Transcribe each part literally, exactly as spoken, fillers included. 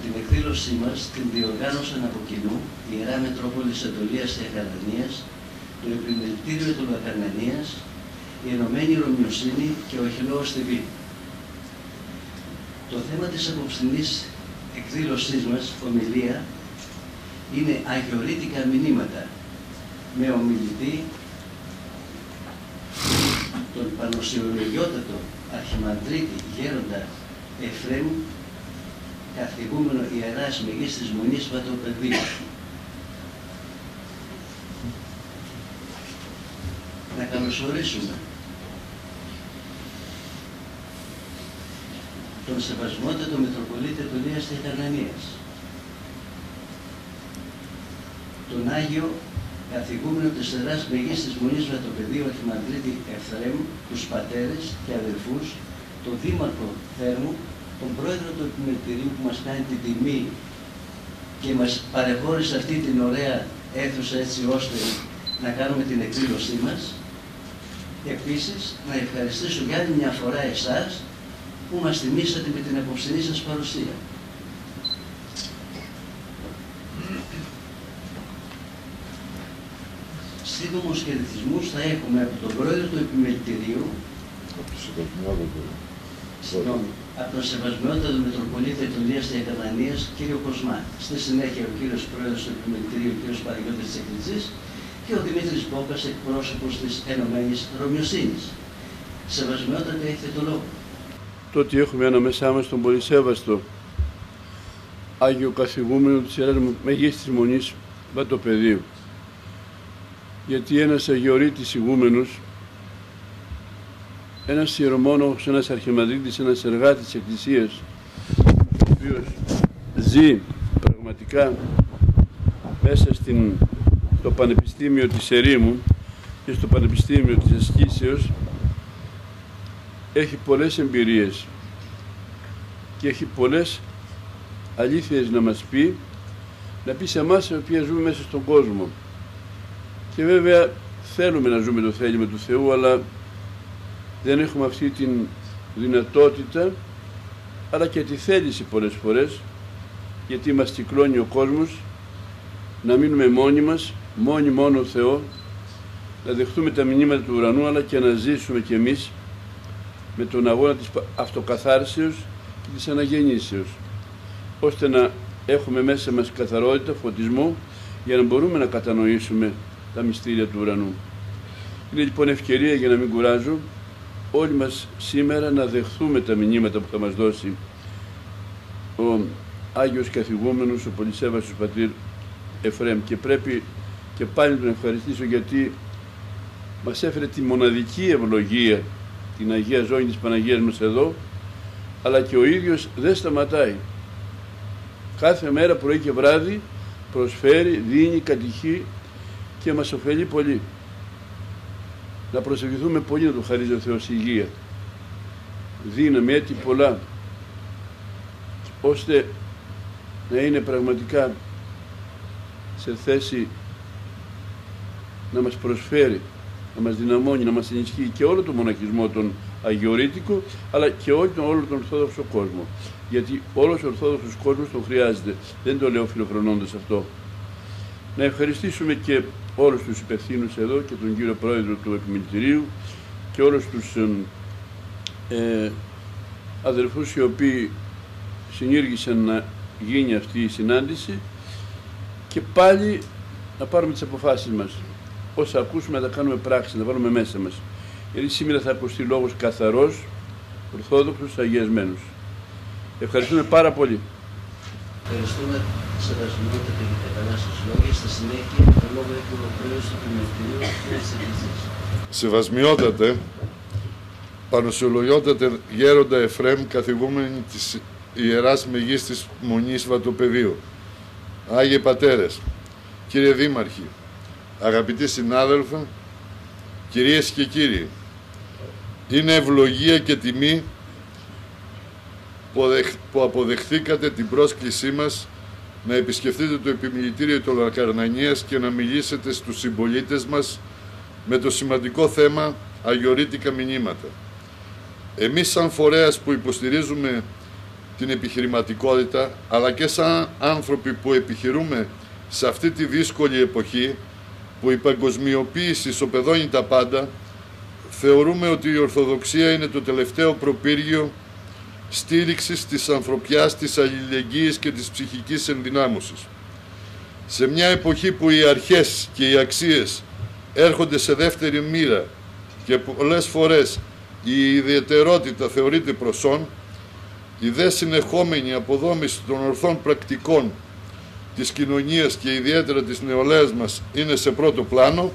την εκδήλωσή μας την διοργάνωσαν από κοινού η Ιερά Μετρόπολης Ανατολίας και Ακαρνανίας, το Επιμελητήριο του Ακαρνανίας, η Ενωμένη Ρωμιοσύνη και ο Αρχιλόγος Θηβή. Το θέμα της απόψινής εκδήλωσής μας, ομιλία, είναι αγιορείτικα μηνύματα, με ομιλητή τον Πανοσιολογιότατο Αρχιμανδρίτη Γέροντα Εφραίμ, καθηγούμενο Ιεράς Μεγίστης Μονής Βατοπεδίου. Να καλωσορίσουμε τον Σεβασμότατο Μητροπολίτη Ανατολίας και Ακαρνανίας, τον Άγιο καθηγούμενο της Ιεράς Μεγίστης Μονής Βατοπεδίου Αρχιμανδρίτη Εφραίμ, τους πατέρες και αδελφούς, τον Δήμαρχο Θέρμου, τον Πρόεδρο του Επιμελητηρίου που μας κάνει την τιμή και μας παρεχώρησε αυτή την ωραία αίθουσα έτσι ώστε να κάνουμε την εκδήλωσή μας. Επίσης, να ευχαριστήσω για άλλη μια φορά εσάς που μας τιμήσατε με την απόψινή σας παρουσία. Σύντομους χαιρετισμούς θα έχουμε από τον Πρόεδρο του Επιμελητηρίου, Συγγνώμη, από τον Σεβασμιότατο Μητροπολίτη Ανατολίας και Ακαρνανίας, κύριο Κοσμά. Στη συνέχεια ο κύριος Πρόεδρος του Επιμελητηρίου, ο κύριος Παναγιώτης της Εκκλησίας και ο Δημήτρης Μπόκας, εκπρόσωπος της Ενωμένης Ρωμιοσύνης. Σεβασμιότατε, έχετε το λόγο. Το ότι έχουμε ανάμεσά μας τον πολυσέβαστο Άγιο Καθηγούμενο της Ιεράς Μεγίστης Μονής Βατοπεδίου. Γιατί ένας αγιορείτης ηγούμενος, ένας ιερομόναχος, ένας αρχιμανδρίτης, ένας εργάτης της Εκκλησίας, ο οποίος ζει πραγματικά μέσα στην, στο Πανεπιστήμιο της Ερήμου και στο Πανεπιστήμιο της Ασκήσεως, έχει πολλές εμπειρίες και έχει πολλές αλήθειες να μας πει, να πει σε εμάς οι οποίοι ζούμε μέσα στον κόσμο. Και βέβαια θέλουμε να ζούμε το θέλημα του Θεού, αλλά δεν έχουμε αυτή την δυνατότητα, αλλά και τη θέληση πολλές φορές, γιατί μας κυκλώνει ο κόσμος, να μείνουμε μόνοι μας, μόνοι μόνο Θεό, να δεχτούμε τα μηνύματα του ουρανού, αλλά και να ζήσουμε κι εμείς με τον αγώνα της αυτοκαθάρσεως και της αναγεννήσεως, ώστε να έχουμε μέσα μας καθαρότητα, φωτισμό, για να μπορούμε να κατανοήσουμε τα μυστήρια του ουρανού. Είναι λοιπόν ευκαιρία, για να μην κουράζω, όλοι μας σήμερα να δεχθούμε τα μηνύματα που θα μας δώσει ο Άγιος Καθηγούμενος, ο πολυσέβαστος πατήρ Εφραίμ, και πρέπει και πάλι να τον ευχαριστήσω, γιατί μας έφερε τη μοναδική ευλογία, την Αγία Ζώνη της Παναγίας μας εδώ, αλλά και ο ίδιος δεν σταματάει. Κάθε μέρα πρωί και βράδυ προσφέρει, δίνει, κατηχεί και μας ωφελεί πολύ. Να προσευχηθούμε πολύ να του χαρίζει ο Θεός υγεία, δύναμη, έτη πολλά, ώστε να είναι πραγματικά σε θέση να μας προσφέρει, να μας δυναμώνει, να μας ενισχύει και όλο το μοναχισμό τον αγιορείτικο, αλλά και όλο τον, όλο τον Ορθόδοξο κόσμο. Γιατί όλος ο Ορθόδοξος κόσμος τον χρειάζεται. Δεν το λέω φιλοφρονώντας αυτό. Να ευχαριστήσουμε και όλους τους υπευθύνους εδώ και τον κύριο Πρόεδρο του Επιμελητηρίου και όλους τους ε, αδελφούς οι οποίοι συνήργησαν να γίνει αυτή η συνάντηση, και πάλι να πάρουμε τις αποφάσεις μας. Όσα ακούσουμε να τα κάνουμε πράξη, να τα βάλουμε μέσα μας. Γιατί σήμερα θα ακουστεί λόγος καθαρός, ορθόδοξος, αγιασμένος. Ευχαριστούμε πάρα πολύ. Ευχαριστούμε, Σεβασμιότατε, για τα καλά σας λόγια. Στη συνέχεια, το λόγο έχει ο Πρόεδρος του Επιμελητηρίου της Εκκλησίας. Σεβασμιότατε, Πανοσιολογιότατε Γέροντα Εφραίμ, καθηγούμενοι της Ιεράς Μεγίστης Μονής Βατοπεδίου, Άγιοι Πατέρες, κύριε Δήμαρχοι, αγαπητοί συνάδελφοι, κυρίες και κύριοι, είναι ευλογία και τιμή που αποδεχθήκατε την πρόσκλησή μας να επισκεφτείτε το Επιμελητήριο του Ακαρνανίας και να μιλήσετε στους συμπολίτες μας με το σημαντικό θέμα αγιορείτικα μηνύματα. Εμείς σαν φορέας που υποστηρίζουμε την επιχειρηματικότητα, αλλά και σαν άνθρωποι που επιχειρούμε σε αυτή τη δύσκολη εποχή που η παγκοσμιοποίηση ισοπεδώνει τα πάντα, θεωρούμε ότι η Ορθοδοξία είναι το τελευταίο προπύργιο στήριξης της ανθρωπιάς, της αλληλεγγύης και της ψυχικής ενδυνάμωσης. Σε μια εποχή που οι αρχές και οι αξίες έρχονται σε δεύτερη μοίρα και πολλές φορές η ιδιαιτερότητα θεωρείται προσόν, η δε συνεχόμενη αποδόμηση των ορθών πρακτικών της κοινωνίας και ιδιαίτερα της νεολαίας μας είναι σε πρώτο πλάνο,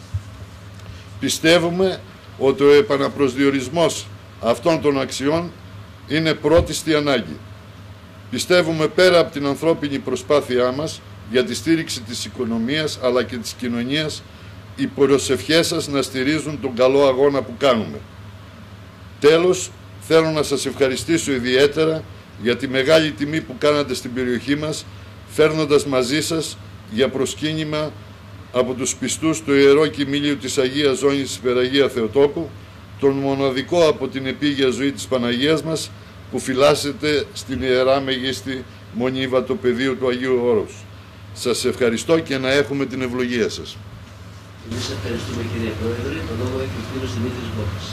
πιστεύουμε ότι ο επαναπροσδιορισμός αυτών των αξιών είναι πρώτιστη ανάγκη. Πιστεύουμε πέρα από την ανθρώπινη προσπάθειά μας για τη στήριξη της οικονομίας αλλά και της κοινωνίας, οι προσευχές σας να στηρίζουν τον καλό αγώνα που κάνουμε. Τέλος, θέλω να σας ευχαριστήσω ιδιαίτερα για τη μεγάλη τιμή που κάνατε στην περιοχή μας, φέρνοντας μαζί σας για προσκύνημα από τους πιστούς το Ιερό Κοιμήλιο της Αγίας Ζώνης της Υπεραγία Θεοτόκου, τον μοναδικό από την επίγεια ζωή της Παναγίας μας, που φυλάσσεται στην Ιερά Μεγίστη Μονή Βατοπεδίου του Αγίου Όρους. Σας ευχαριστώ και να έχουμε την ευλογία σας. Εμείς ευχαριστούμε, κύριε Πρόεδρε. Το λόγο έχει ο κύριος Δημήτρης Μπόκας.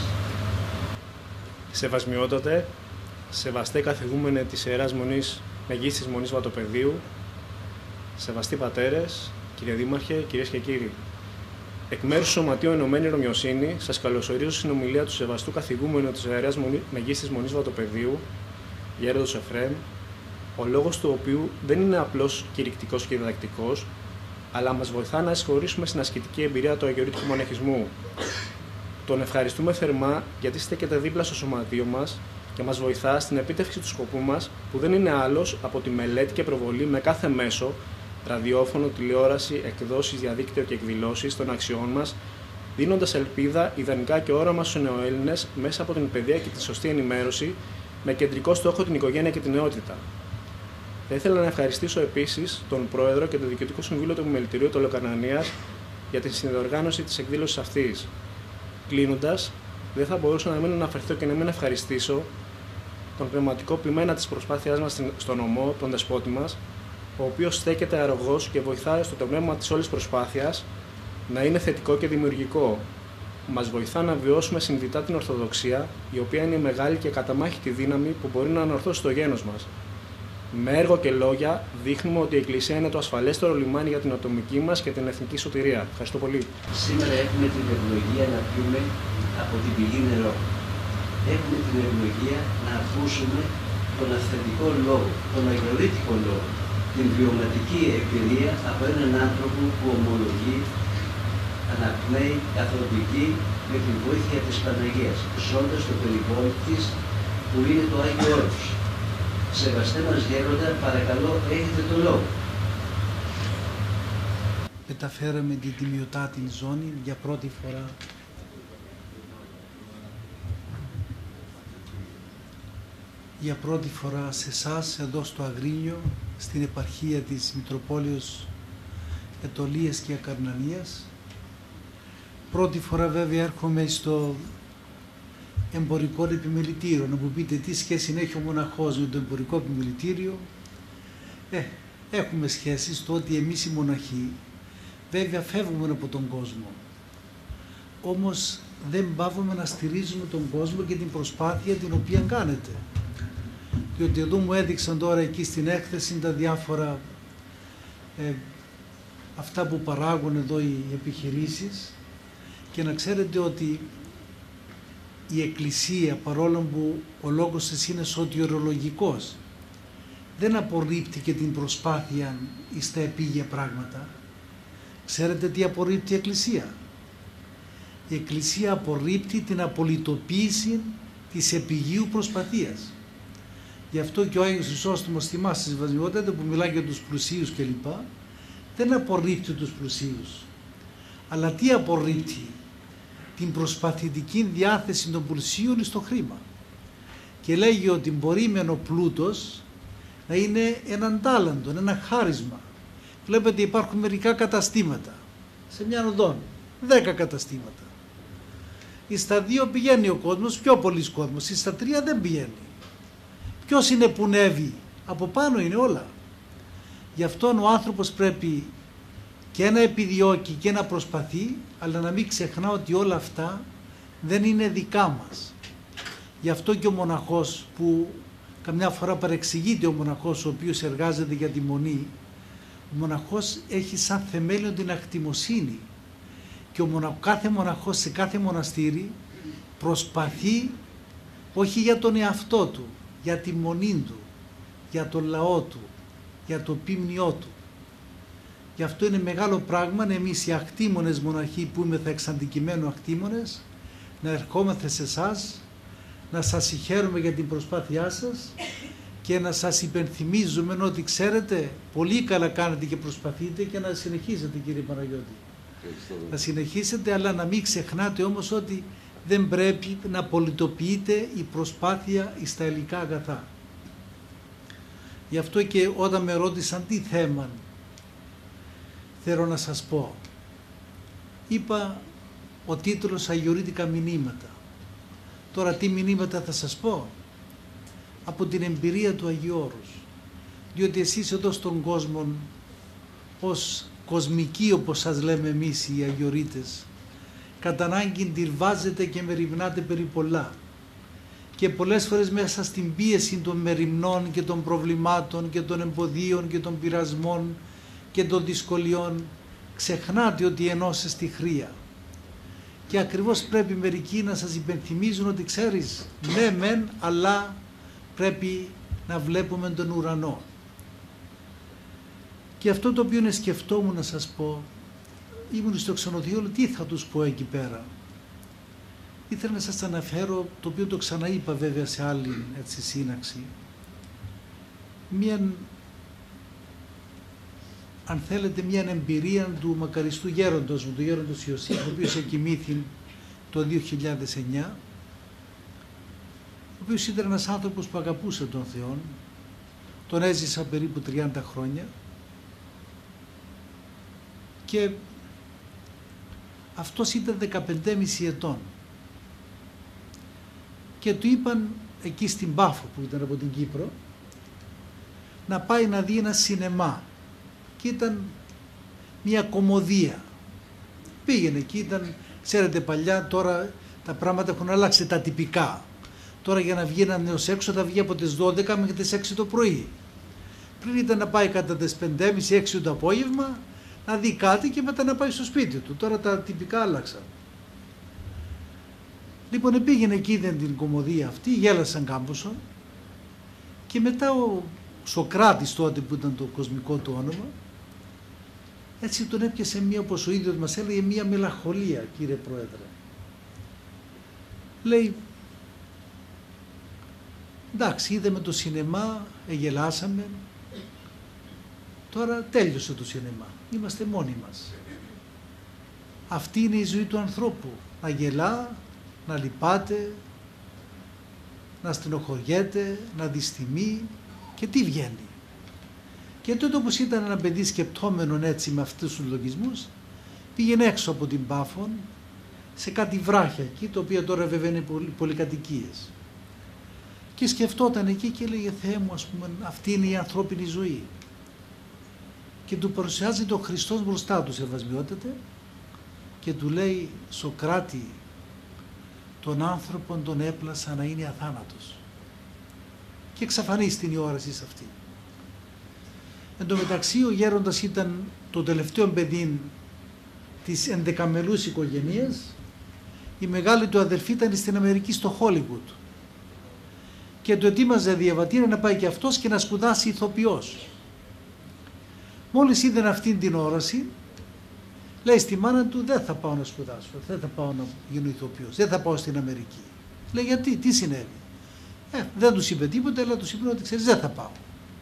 Σεβασμιότατε, σεβαστέ καθηγούμενε της Ιεράς Μονής Μεγίστης Μονής Βατοπεδίου, σεβαστοί πατέρες, κύριε Δήμαρχε, κυρίες και κύριοι. Εκ μέρους του Σωματείου Ενωμένη Ρωμιοσύνη, σας καλωσορίζω στην ομιλία του σεβαστού καθηγούμενου της Ιεράς Μεγίστης Μονής Βατοπεδίου, Γέροντος Εφραίμ, ο λόγος του οποίου δεν είναι απλώς κηρυκτικός και διδακτικός, αλλά μας βοηθά να εισχωρήσουμε στην ασκητική εμπειρία του αγιορείτικου μοναχισμού. Τον ευχαριστούμε θερμά γιατί στέκεται δίπλα στο σωματείο μας και μας βοηθά στην επίτευξη του σκοπού μας, που δεν είναι άλλος από τη μελέτη και προβολή με κάθε μέσο, ραδιόφωνο, τηλεόραση, εκδόσεις, διαδίκτυο και εκδηλώσεις των αξιών μας, δίνοντας ελπίδα, ιδανικά και όραμα στους νεοέλληνες μέσα από την παιδεία και τη σωστή ενημέρωση, με κεντρικό στόχο την οικογένεια και την νεότητα. Θα ήθελα να ευχαριστήσω επίσης τον Πρόεδρο και το Διοικητικό Συμβούλιο του Επιμελητηρίου του Λοκαρνανίας για τη συνδιοργάνωση της εκδήλωσης αυτής. Κλείνοντας, δεν θα μπορούσα να μην αναφερθώ και να μην ευχαριστήσω τον πνευματικό ποιμένα της προσπάθειάς μας στον νομό, τον Δεσπότη μας, ο οποίος στέκεται αρρωγός και βοηθάει στο το πνεύμα της όλης προσπάθειας να είναι θετικό και δημιουργικό. Μας βοηθά να βιώσουμε συνειδητά την Ορθοδοξία, η οποία είναι η μεγάλη και καταμάχητη δύναμη που μπορεί να ανορθώσει το γένος μας. Με έργο και λόγια δείχνουμε ότι η Εκκλησία είναι το ασφαλέστερο λιμάνι για την ατομική μας και την εθνική σωτηρία. Ευχαριστώ πολύ. Σήμερα έχουμε την ευλογία να πιούμε από την πηγή νερό. Έχουμε την ευλογία να ακούσουμε τον αυθεντικό λόγο, τον αγιορείτικο λόγο, την βιωματική εμπειρία από έναν άνθρωπο που ομολογεί, αναπνέει, καθοδηγεί με την βοήθεια της Παναγίας, ζώντας το περιβόλι της που είναι το Άγιο Όρος. Σεβαστέ μας Γέροντα, παρακαλώ, έχετε το λόγο. Μεταφέραμε την τιμιωτάτη ζώνη για πρώτη φορά. Για πρώτη φορά σε εσάς εδώ στο Αγρίνιο, στην επαρχία της Μητροπόλεως Αιτωλίας και Ακαρνανίας. Πρώτη φορά βέβαια έρχομαι στο εμπορικό επιμελητήριο. Να μου πείτε τι σχέση έχει ο μοναχός με το εμπορικό επιμελητήριο. Ε, έχουμε σχέση στο ότι εμείς οι μοναχοί βέβαια φεύγουμε από τον κόσμο. Όμως δεν πάβουμε να στηρίζουμε τον κόσμο και την προσπάθεια την οποία κάνετε. Διότι εδώ μου έδειξαν τώρα εκεί στην έκθεση τα διάφορα ε, αυτά που παράγουν εδώ οι επιχειρήσεις, και να ξέρετε ότι η Εκκλησία, παρόλο που ο λόγος της είναι σωτηρολογικός, δεν απορρίπτει και την προσπάθεια στα επίγεια πράγματα. Ξέρετε τι απορρίπτει η Εκκλησία? Η Εκκλησία απορρίπτει την απολυτοποίηση της επιγείου προσπαθίας. Γι' αυτό και ο Άγιος Χρυσόστομος, θυμάστε στη Σεβασμιότητα που μιλάει για τους πλουσίους κλπ, δεν απορρίπτει τους πλουσίους. Αλλά τι απορρίπτει? Την προσπαθητική διάθεση των πλουσίων στο χρήμα. Και λέγει ότι μπορεί μεν ο πλούτος να είναι έναν τάλαντο, ένα χάρισμα. Βλέπετε υπάρχουν μερικά καταστήματα σε μια οδόν, δέκα καταστήματα. Στα δύο πηγαίνει ο κόσμος, πιο πολλής κόσμος, στα τρία δεν πηγαίνει. Ποιος είναι που νεύει? Από πάνω είναι όλα. Γι' αυτό ο άνθρωπος πρέπει και να επιδιώκει και να προσπαθεί, αλλά να μην ξεχνά ότι όλα αυτά δεν είναι δικά μας. Γι' αυτό και ο μοναχός, που καμιά φορά παρεξηγείται ο μοναχός ο οποίος εργάζεται για τη μονή, ο μοναχός έχει σαν θεμέλιο την ακτιμοσύνη και ο μονα... κάθε μοναχός σε κάθε μοναστήρι προσπαθεί όχι για τον εαυτό του, για τη μονή του, για τον λαό του, για το πίμνιό του. Γι' αυτό είναι μεγάλο πράγμα εμείς οι ακτήμονες μοναχοί που είμαστε εξ αντικειμένου ακτήμονες να ερχόμαστε σε εσάς, να σας συγχαίρουμε για την προσπάθειά σας και να σας υπενθυμίζουμε ότι ξέρετε πολύ καλά κάνετε και προσπαθείτε και να συνεχίσετε, κύριε Παναγιώτη. Να συνεχίσετε, αλλά να μην ξεχνάτε όμως ότι δεν πρέπει να πολιτοποιείται η προσπάθεια στα υλικά αγαθά. Γι' αυτό και όταν με ρώτησαν τι θέμα θέλω να σας πω, είπα ο τίτλος «Αγιορείτικα μηνύματα». Τώρα τι μηνύματα θα σας πω? Από την εμπειρία του Αγίου Όρους. Διότι εσείς εδώ στον κόσμο, ως κοσμικοί όπως σας λέμε εμείς οι Αγιορείτες, κατά ανάγκη τυρβάζετε και μεριμνάτε περί πολλά. Και πολλές φορές μέσα στην πίεση των μεριμνών και των προβλημάτων και των εμποδίων και των πειρασμών και των δυσκολιών ξεχνάτε ότι ενώσες στη χρία. Και ακριβώς πρέπει μερικοί να σας υπενθυμίζουν ότι ξέρεις, ναι μεν, αλλά πρέπει να βλέπουμε τον ουρανό. Και αυτό το οποίο σκεφτόμουν να σας πω, ήμουν στο ξενοδοχείο, τι θα τους πω εκεί πέρα. Ήθελα να σας αναφέρω, το οποίο το ξαναείπα βέβαια σε άλλη έτσι, σύναξη, μια, αν θέλετε, μια εμπειρία του μακαριστού γέροντος μου, του γέροντος Ιωσήφ, ο οποίος εκοιμήθη το δύο χιλιάδες εννιά, ο οποίος ήταν ένας άνθρωπος που αγαπούσε τον Θεό, τον έζησα περίπου τριάντα χρόνια και αυτός ήταν δεκαπέντε και μισό ετών και του είπαν εκεί στην Πάφο που ήταν από την Κύπρο να πάει να δει ένα σινεμά και ήταν μια κωμωδία. Πήγαινε εκεί, ήταν, ξέρετε παλιά, τώρα τα πράγματα έχουν αλλάξει τα τυπικά. Τώρα για να βγει ένα νέος έξω θα βγει από τις δώδεκα μέχρι τις έξι το πρωί. Πριν ήταν να πάει κατά τις πέντε και μισό έξι το απόγευμα να δει κάτι και μετά να πάει στο σπίτι του. Τώρα τα τυπικά άλλαξαν. Λοιπόν, πήγαινε εκεί, είδε την κωμωδία αυτή, γέλασαν κάμποσο και μετά ο Σοκράτης τότε που ήταν το κοσμικό του όνομα, έτσι τον έπιασε μία, όπως ο ίδιος μας έλεγε, μία μελαγχολία, κύριε Πρόεδρε. Λέει, εντάξει, είδαμε το σινεμά, εγελάσαμε, τώρα τέλειωσε το σινεμά, είμαστε μόνοι μας. Αυτή είναι η ζωή του ανθρώπου, να γελά, να λυπάται, να στενοχωριέται, να δυστημεί και τι βγαίνει. Και τότε όπως ήταν ένα παιδί σκεπτόμενο έτσι με αυτούς τους λογισμούς, πήγαινε έξω από την Πάφον σε κάτι βράχια εκεί, το οποίο τώρα βέβαια είναι πολυκατοικίες. Και σκεφτόταν εκεί και έλεγε, Θεέ μου, ας πούμε, αυτή είναι η ανθρώπινη ζωή. Και του παρουσιάζει τον Χριστός μπροστά του, σεβασμιότατε, και του λέει, Σοκράτη, τον άνθρωπον τον έπλασα να είναι αθάνατος. Και εξαφανίστηκε η όραση σε αυτή. Εν τω μεταξύ ο γέροντας ήταν το τελευταίο παιδί της ενδεκαμελούς οικογένειας. Η μεγάλη του αδελφή ήταν στην Αμερική, στο Χόλιγουτ. Και το ετοίμαζε διαβατήρια να πάει και αυτός και να σπουδάσει ηθοποιός. Μόλις είδαν αυτήν την όραση, λέει στη μάνα του, δεν θα πάω να σπουδάσω, δεν θα πάω να γίνω ηθοποιός, δεν θα πάω στην Αμερική. Λέει, γιατί, τι συνέβη? Ε, δεν τους είπε τίποτα, αλλά τους είπε ότι ξέρεις, δεν θα πάω.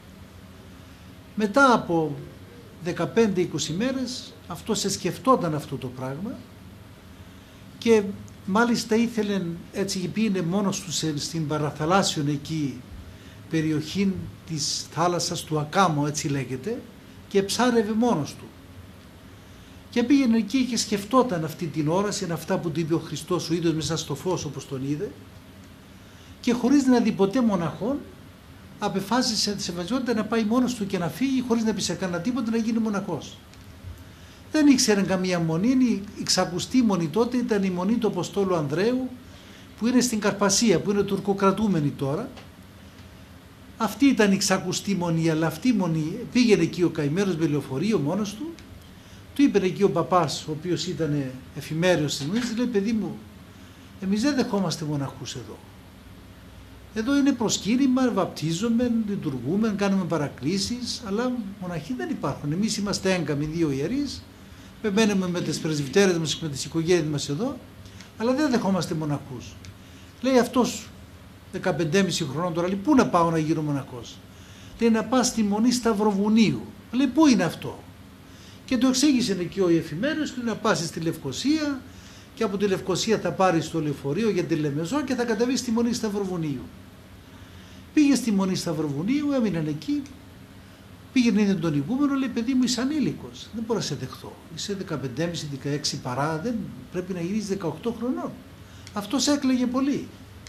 Μετά από δεκαπέντε είκοσι μέρες αυτός σε σκεφτόταν αυτό το πράγμα και μάλιστα ήθελε, έτσι πήγαινε μόνος του στην παραθαλάσσιον εκεί περιοχή της θάλασσας του Ακάμο, έτσι λέγεται, και ψάρευε μόνος του. Και πήγαινε εκεί και σκεφτόταν αυτή την όραση, είναι αυτά που του είπε ο Χριστός ο ίδιος μέσα στο φως όπως τον είδε, και χωρίς να δει ποτέ μοναχόν, απεφάσισε τη σεβασιότητα να πάει μόνος του και να φύγει χωρίς να πει σε κανένα τίποτα, να γίνει μοναχός. Δεν ήξερε καμία μονή, η ξακουστή μονή τότε ήταν η μονή του Αποστόλου Ανδρέου, που είναι στην Καρπασία, που είναι τουρκοκρατούμενη τώρα. Αυτή ήταν η ξακουστή μονή, αλλά αυτή η μονή πήγαινε εκεί ο καημένος με λεωφορείο μόνος του. Του είπε εκεί ο παπάς, ο οποίος ήταν εφημέριος της μονής, λέει: παιδί μου, εμείς δεν δεχόμαστε μοναχούς εδώ. Εδώ είναι προσκύνημα, βαπτίζομαι, λειτουργούμε, κάνουμε παρακλήσεις, αλλά μοναχοί δεν υπάρχουν. Εμείς είμαστε έγκαμοι δύο ιερείς, μένουμε με τις πρεσβυτέρες μας και με τις οικογένειες μας εδώ, αλλά δεν δεχόμαστε μοναχούς. Λέει αυτός, δεκαπέντε και μισό χρονών τώρα, λέει: πού να πάω να γίνω μοναχός? Λέει: να πας στη μονή Σταυροβουνίου. Λέει: πού είναι αυτό? Και το εξήγησε εκεί ο εφημέριος του, να πας στη Λευκοσία και από τη Λευκοσία θα πάρεις το λεωφορείο για τη Λεμεζό και θα κατεβείς στη μονή Σταυροβουνίου. Πήγε στη μονή Σταυροβουνίου, έμειναν εκεί, πήγαινε είδε τον ηγούμενο, λέει: παιδί μου, είσαι ανήλικος, δεν μπορώ να σε δεχθώ. Είσαι δεκαπέντε και μισό δεκαέξι παρά, δεν πρέπει να γυρίσεις δεκαοκτώ χρονών. Αυτός έκλαιγε πολύ.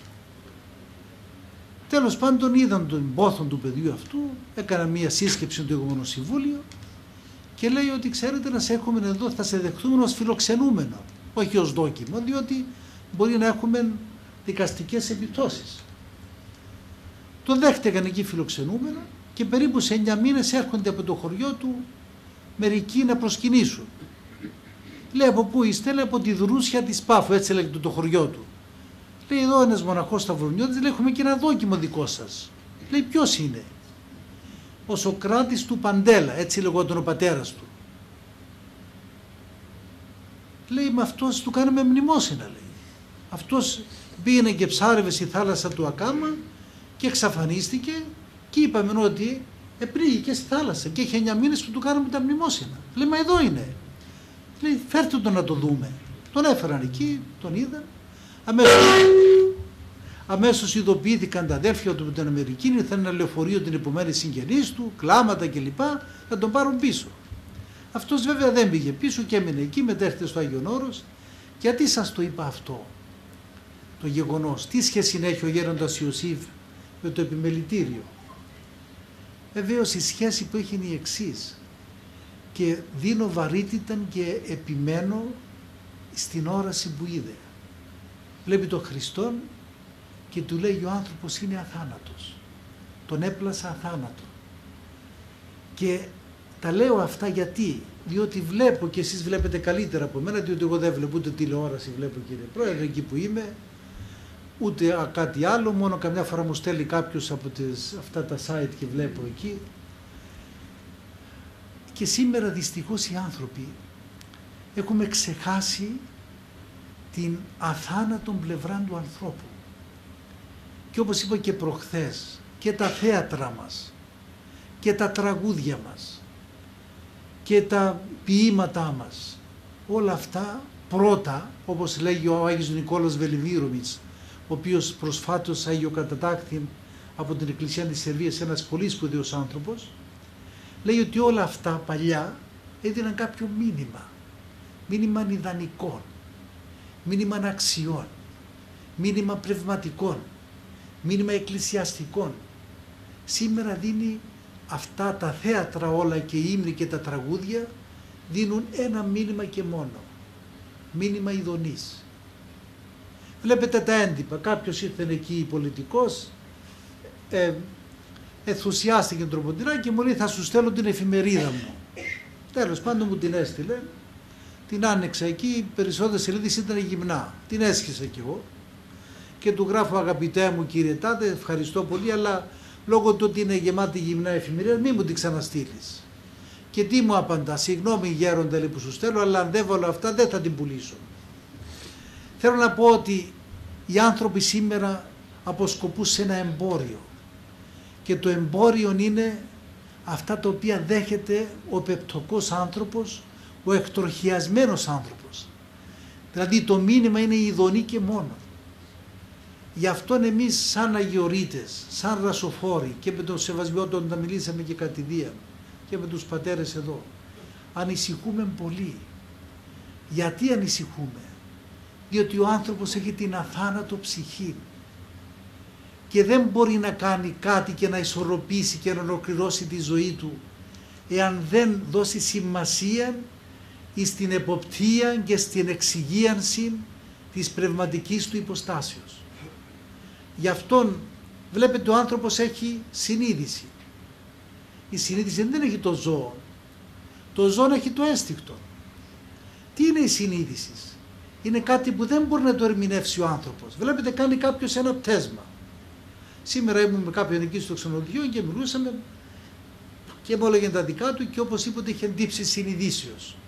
Τέλος πάντων είδαν τον πόθον του παιδιού αυτού, έκανα μία σύσκεψη στο Ηγούμενο Συμβούλιο και λέει ότι ξέρετε, να σε έχουμε εδώ, θα σε δεχθούμε ως φιλοξενούμενο, όχι ως δόκιμο, διότι μπορεί να έχουμε δικαστικές επιπτώσεις. Τον δέχτηκαν εκεί φιλοξενούμενο και περίπου σε εννιά μήνες έρχονται από το χωριό του μερικοί να προσκυνήσουν. Λέει: από πού είστε? Λέει: από τη Δρούσια της Πάφου, έτσι λέγεται το χωριό του. Λέει: εδώ ένας μοναχός Σταυροβουνιώτης, λέει: έχουμε και ένα δόκιμο δικό σας. Λέει: ποιος είναι? Ο Σοκράτης του Παντέλα, έτσι λεγόταν ο πατέρας του. Λέει: με αυτός του κάναμε μνημόσυνα, λέει. Αυτός πήγαινε και ψάρευε στη θάλασσα του Ακάμα και εξαφανίστηκε και είπαμε ότι επρήγηκε στη θάλασσα και είχε εννιά μήνες που του κάναμε τα μνημόσυνα. Λέει: μα εδώ είναι. Λέει: φέρτε τον να το δούμε. Τον έφεραν εκεί, τον είδαν. Αμέσως, αμέσως ειδοποιήθηκαν τα αδέρφια του από την Αμερική, ήρθαν ένα λεωφορείο την επομένη συγγενείς του, κλάματα κλπ. Να τον πάρουν πίσω. Αυτός βέβαια δεν πήγε πίσω και έμεινε εκεί, μετά έρχεται στο Άγιον Όρος. Γιατί σας το είπα αυτό το γεγονός? Τι σχέση έχει ο γέροντας Ιωσήφ με το επιμελητήριο? Βεβαίως η σχέση που έχει είναι η εξής, και δίνω βαρύτητα και επιμένω στην όραση που είδε. Βλέπει τον Χριστόν και του λέει: ο άνθρωπος είναι αθάνατος, τον έπλασα αθάνατο. Και τα λέω αυτά γιατί? Διότι βλέπω, και εσείς βλέπετε καλύτερα από μένα, διότι εγώ δεν βλέπω ούτε τηλεόραση, βλέπω, κύριε Πρόεδρε, εκεί που είμαι, ούτε κάτι άλλο, μόνο καμιά φορά μου στέλνει κάποιος από τις, αυτά τα site και βλέπω εκεί. Και σήμερα δυστυχώς οι άνθρωποι έχουμε ξεχάσει την αθάνατον πλευρά του ανθρώπου. Και όπως είπα και προχθές, και τα θέατρα μας και τα τραγούδια μας και τα ποίηματά μας, όλα αυτά πρώτα, όπως λέγει ο Άγιος Νικόλαος Βελιμίρομιτς, ο οποίος προσφάτως αγιοκατατάχθη από την Εκκλησία της Σερβίας, ένας πολύ σπουδαίος άνθρωπος, λέει ότι όλα αυτά παλιά έδιναν κάποιο μήνυμα, μήνυμα ιδανικών, μήνυμα αξιών, μήνυμα πνευματικών, μήνυμα εκκλησιαστικών. Σήμερα δίνει αυτά τα θέατρα όλα και οι ύμνοι και τα τραγούδια δίνουν ένα μήνυμα και μόνο, μήνυμα ειδονής. Βλέπετε τα έντυπα, κάποιος ήρθε εκεί πολιτικός, ε, ενθουσιάστηκε τροποντινά και μου λέει: θα σου στέλνω την εφημερίδα μου. Τέλος πάντων μου την έστειλε, την άνοιξα εκεί, οι περισσότερες σελίδες ήταν γυμνά, την έσχισα κι εγώ και του γράφω: αγαπητέ μου κύριε Τάδε, ευχαριστώ πολύ, αλλά λόγω του ότι είναι γεμάτη γυμνά εφημερίδα, μην μου την ξαναστείλεις. Και τι μου απαντά? Συγγνώμη γέροντα, λέει, που σου στέλνω, αλλά αν δεν βάλω αυτά δεν θα την πουλήσω. Θέλω να πω ότι οι άνθρωποι σήμερα αποσκοπούν σε ένα εμπόριο, και το εμπόριο είναι αυτά τα οποία δέχεται ο πεπτωκός άνθρωπος, ο εκτροχιασμένος άνθρωπος. Δηλαδή το μήνυμα είναι η ειδονή και μόνο. Γι' αυτόν εμείς σαν αγιορείτες, σαν ρασοφόροι, και με τον σεβασμό όταν τα μιλήσαμε και κατηδίαν και με τους πατέρες εδώ, ανησυχούμε πολύ. Γιατί ανησυχούμε? Διότι ο άνθρωπος έχει την αθάνατο ψυχή. και δεν μπορεί να κάνει κάτι και να ισορροπήσει και να ολοκληρώσει τη ζωή του εάν δεν δώσει σημασία στην εποπτεία και στην εξυγίανση της πνευματικής του υποστάσεως. Γι' αυτόν βλέπετε ο άνθρωπος έχει συνείδηση. Η συνείδηση δεν έχει το ζώο. Το ζώο έχει το αίσθηκτο. Τι είναι η συνείδηση? Είναι κάτι που δεν μπορεί να το ερμηνεύσει ο άνθρωπος. Βλέπετε, κάνει κάποιος ένα πτέσμα. Σήμερα ήμουν με κάποιον εκεί στο ξενοδοχείο και μιλούσαμε και μου έλεγε τα δικά του και όπως είπε ότι είχε τύψη συνειδήσεως.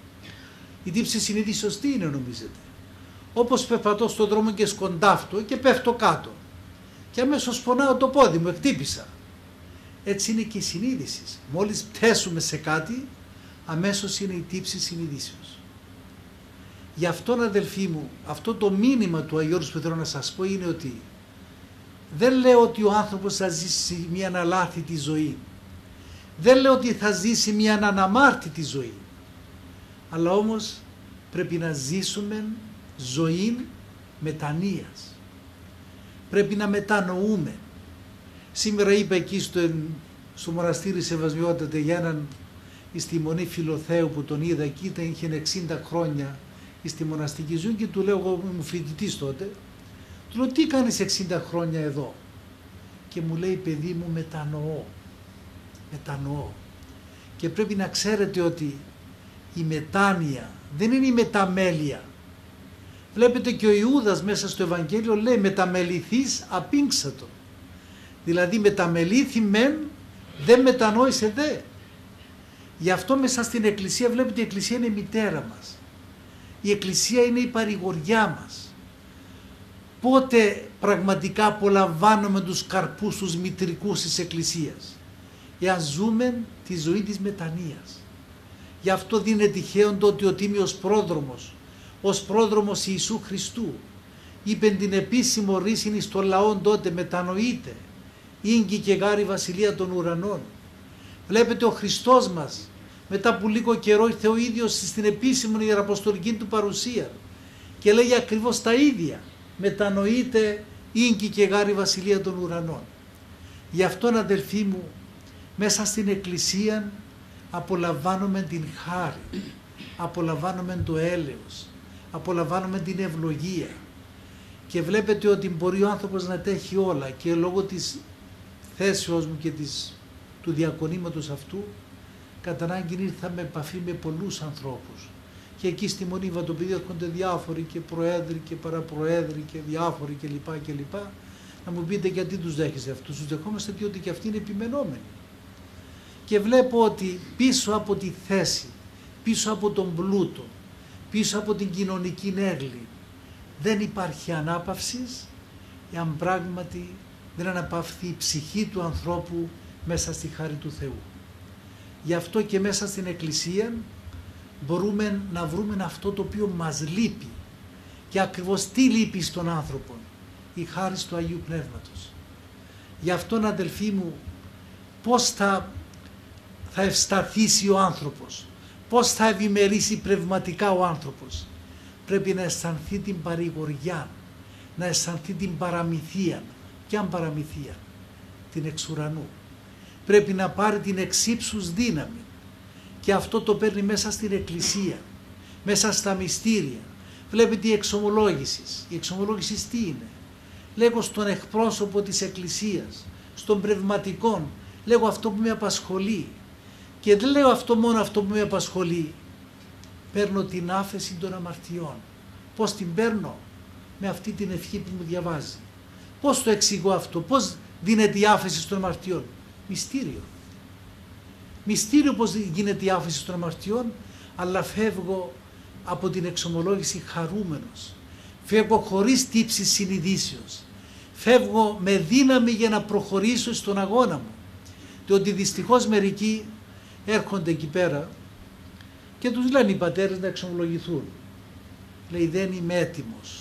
Η τύψη συνειδήσεως τι είναι νομίζετε? Όπως περπατώ στον δρόμο και σκοντάφτω και πέφτω κάτω και αμέσως πονάω το πόδι μου, εκτύπησα. Έτσι είναι και η συνείδηση. Μόλις πτέσουμε σε κάτι, αμέσως είναι η τύψη συνειδήσεως. Γι' αυτόν, αδελφοί μου, αυτό το μήνυμα του Αγίου Όρους που θέλω να σας πω είναι ότι δεν λέω ότι ο άνθρωπος θα ζήσει μια αναλάθητη ζωή. Δεν λέω ότι θα ζήσει μια αναμάρτητη ζωή. Αλλά όμως πρέπει να ζήσουμε ζωή μετανοίας. Πρέπει να μετανοούμε. Σήμερα είπα εκεί στο, στο μοναστήρι Σεβασμιότατε για έναν στη Μονή Φιλοθέου που τον είδα εκεί, ήταν, είχε εξήντα χρόνια στη μοναστική ζωή και του λέω, εγώ ήμουν φοιτητής τότε, του λέω τι κάνεις εξήντα χρόνια εδώ? Και μου λέει, παιδί μου, μετανοώ. Μετανοώ. Και πρέπει να ξέρετε ότι η μετάνοια δεν είναι η μεταμέλεια. Βλέπετε και ο Ιούδας μέσα στο Ευαγγέλιο λέει μεταμεληθείς απίνξατο. Δηλαδή μεταμελήθη μεν, δεν μετανόησε δε. Γι' αυτό μέσα στην Εκκλησία βλέπετε η Εκκλησία είναι η μητέρα μας. Η Εκκλησία είναι η παρηγοριά μας. Πότε πραγματικά απολαμβάνουμε τους καρπούς τους μητρικούς της Εκκλησίας? Εάν ζούμε τη ζωή της μετανοίας. Γι' αυτό δεν είναι τυχαίο το ότι ο Τίμιος Πρόδρομος, ως πρόδρομος Ιησού Χριστού, είπε την επίσημο ρίσινη στο λαό τότε, μετανοείτε, ίγκη και γάρη βασιλεία των ουρανών. Βλέπετε ο Χριστός μας, μετά που λίγο καιρό ήρθε ο ίδιος στην επίσημη ιεραποστολική του παρουσία και λέει ακριβώς τα ίδια, μετανοείτε, ίγκη και γάρη βασιλεία των ουρανών. Γι' αυτόν, αδελφοί μου, μέσα στην Εκκλησία απολαμβάνουμε την χάρη, απολαμβάνουμε το έλεος, απολαμβάνουμε την ευλογία και βλέπετε ότι μπορεί ο άνθρωπος να τα έχει όλα και λόγω της θέσεως μου και της, του διακονήματος αυτού κατά ανάγκη ήρθα με επαφή με πολλούς ανθρώπους και εκεί στη Μονή Βατοπεδίου έρχονται διάφοροι και προέδροι και παραπροέδροι και διάφοροι κλπ. κλπ. Να μου πείτε γιατί τους δέχεστε αυτούς? Τους δεχόμαστε διότι και αυτοί είναι επιμενόμενοι. Και βλέπω ότι πίσω από τη θέση, πίσω από τον πλούτο, πίσω από την κοινωνική έγκλη δεν υπάρχει ανάπαυσης εάν πράγματι δεν αναπαυθεί η ψυχή του ανθρώπου μέσα στη χάρη του Θεού. Γι' αυτό και μέσα στην Εκκλησία μπορούμε να βρούμε αυτό το οποίο μας λείπει. Και ακριβώς τι λείπει στον άνθρωπο? Η χάρη του Αγίου Πνεύματος. Γι' αυτόν, αδελφοί μου, πώς θα, θα ευσταθήσει ο άνθρωπος, πώς θα ευημερήσει πνευματικά ο άνθρωπος? Πρέπει να αισθανθεί την παρηγοριά, να αισθανθεί την παραμυθία. Ποιαν παραμυθία? Την εξ ουρανού. Πρέπει να πάρει την εξύψους δύναμη και αυτό το παίρνει μέσα στην Εκκλησία, μέσα στα μυστήρια. Βλέπετε η εξομολόγηση. Η εξομολόγηση τι είναι? Λέγω στον εκπρόσωπο της Εκκλησίας, στον πνευματικό, λέγω αυτό που με απασχολεί και δεν λέω αυτό μόνο αυτό που με απασχολεί. Παίρνω την άφεση των αμαρτιών. Πώς την παίρνω? Με αυτή την ευχή που μου διαβάζει. Πώς το εξηγώ αυτό? Πώς δίνεται η άφεση των αμαρτιών? Μυστήριο. Μυστήριο πώς γίνεται η άφεση των αμαρτιών, αλλά φεύγω από την εξομολόγηση χαρούμενος. Φεύγω χωρίς τύψη συνειδήσεως. Φεύγω με δύναμη για να προχωρήσω στον αγώνα μου. Διότι δυστυχώς μερικοί έρχονται εκεί πέρα και τους λένε οι πατέρες να εξομολογηθούν. Λέει δεν είμαι έτοιμος.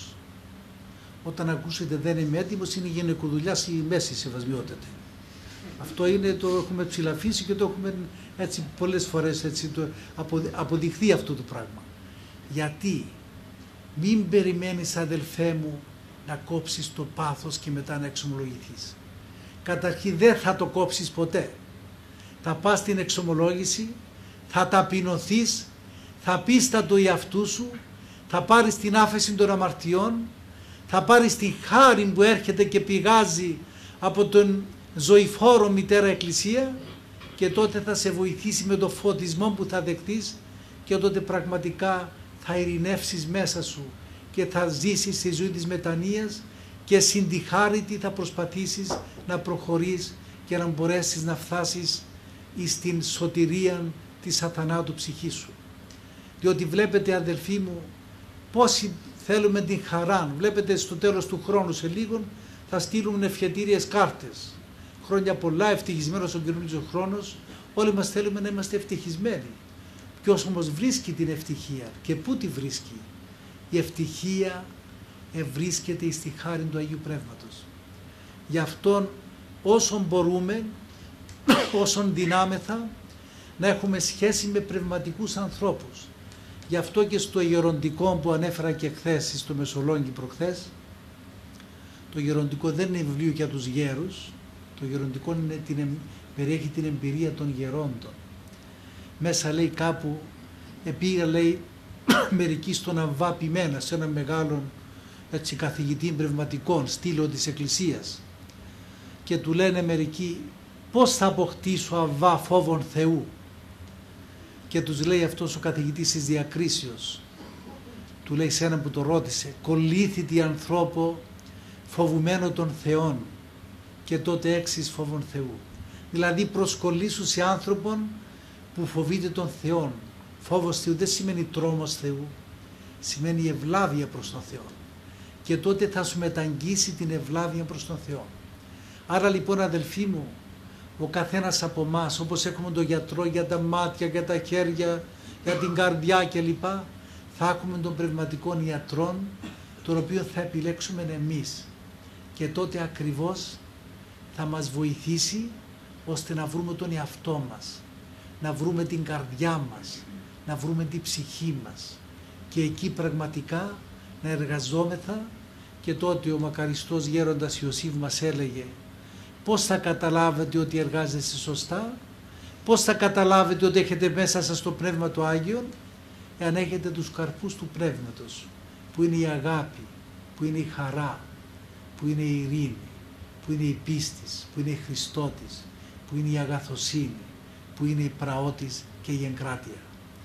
Όταν ακούσετε δεν είμαι έτοιμος είναι η γυναικοδουλειά στη μέση σεβασμιότατη. Αυτό είναι, το έχουμε ψηλαφίσει και το έχουμε έτσι πολλές φορές έτσι, το αποδειχθεί αυτό το πράγμα. Γιατί μην περιμένεις, αδελφέ μου, να κόψεις το πάθος και μετά να εξομολογηθείς. Καταρχήν δεν θα το κόψεις ποτέ. Θα πας στην εξομολόγηση, θα ταπεινωθείς, θα πεις τα του εαυτού σου, θα πάρεις την άφεση των αμαρτιών, θα πάρεις τη χάρη που έρχεται και πηγάζει από τον ζωηφόρο μητέρα Εκκλησία και τότε θα σε βοηθήσει με το φωτισμό που θα δεχτείς και τότε πραγματικά θα ειρηνεύσεις μέσα σου και θα ζήσεις τη ζωή της μετανοίας και συντυχάρητη θα προσπαθήσεις να προχωρείς και να μπορέσεις να φτάσεις στην σωτηρία της αθανάτου ψυχής σου. Διότι βλέπετε, αδελφοί μου, πόσοι θέλουμε την χαρά. Βλέπετε στο τέλος του χρόνου σε λίγο θα στείλουν ευχετήριες κάρτες. Χρόνια πολλά, ευτυχισμένος ο καινούργιος χρόνος. Όλοι μας θέλουμε να είμαστε ευτυχισμένοι. Ποιος όμως βρίσκει την ευτυχία και πού τη βρίσκει? Η ευτυχία ευρίσκεται στη χάρη του Αγίου Πνεύματος. Γι' αυτόν όσον μπορούμε, όσον δυνάμεθα, να έχουμε σχέση με πνευματικούς ανθρώπους. Γι' αυτό και στο γεροντικό που ανέφερα και χθες στο Μεσολόγγι προχθές, το γεροντικό δεν είναι βιβλίο για τους γέρους, το γεροντικό είναι την, περιέχει την εμπειρία των γερόντων. Μέσα λέει κάπου, επήγα λέει μερικοί στον Αββά Πιμένα, σε έναν μεγάλο έτσι, καθηγητή πνευματικών, στήλο της Εκκλησίας, και του λένε μερικοί, πώς θα αποκτήσω Αββά φόβον Θεού? Και τους λέει αυτός ο καθηγητής της διακρίσεως, του λέει σε έναν που το ρώτησε, κολλήθητη ανθρώπο φοβουμένο των Θεών και τότε έξις φόβων Θεού. Δηλαδή προσκολήσου σε άνθρωπον που φοβείται των Θεών. Φόβος Θεού δεν σημαίνει τρόμος Θεού, σημαίνει ευλάβεια προς τον Θεό. Και τότε θα σου μεταγγίσει την ευλάβεια προς τον Θεό. Άρα λοιπόν, αδελφοί μου, ο καθένας από εμάς, όπως έχουμε τον γιατρό για τα μάτια, για τα χέρια, για την καρδιά κλπ, θα έχουμε τον πνευματικό ιατρόν, τον οποίο θα επιλέξουμε εμείς. Και τότε ακριβώς θα μας βοηθήσει ώστε να βρούμε τον εαυτό μας, να βρούμε την καρδιά μας, να βρούμε την ψυχή μας. Και εκεί πραγματικά να εργαζόμεθα. Και τότε ο μακαριστός γέροντας Ιωσήφ μας έλεγε, πώς θα καταλάβετε ότι εργάζεστε σωστά, πώς θα καταλάβετε ότι έχετε μέσα σας το Πνεύμα το Άγιον? Εάν έχετε τους καρπούς του Πνεύματος, που είναι η αγάπη, που είναι η χαρά, που είναι η ειρήνη, που είναι η πίστης, που είναι η Χριστότης, που είναι η αγαθοσύνη, που είναι η πραότης και η εγκράτεια.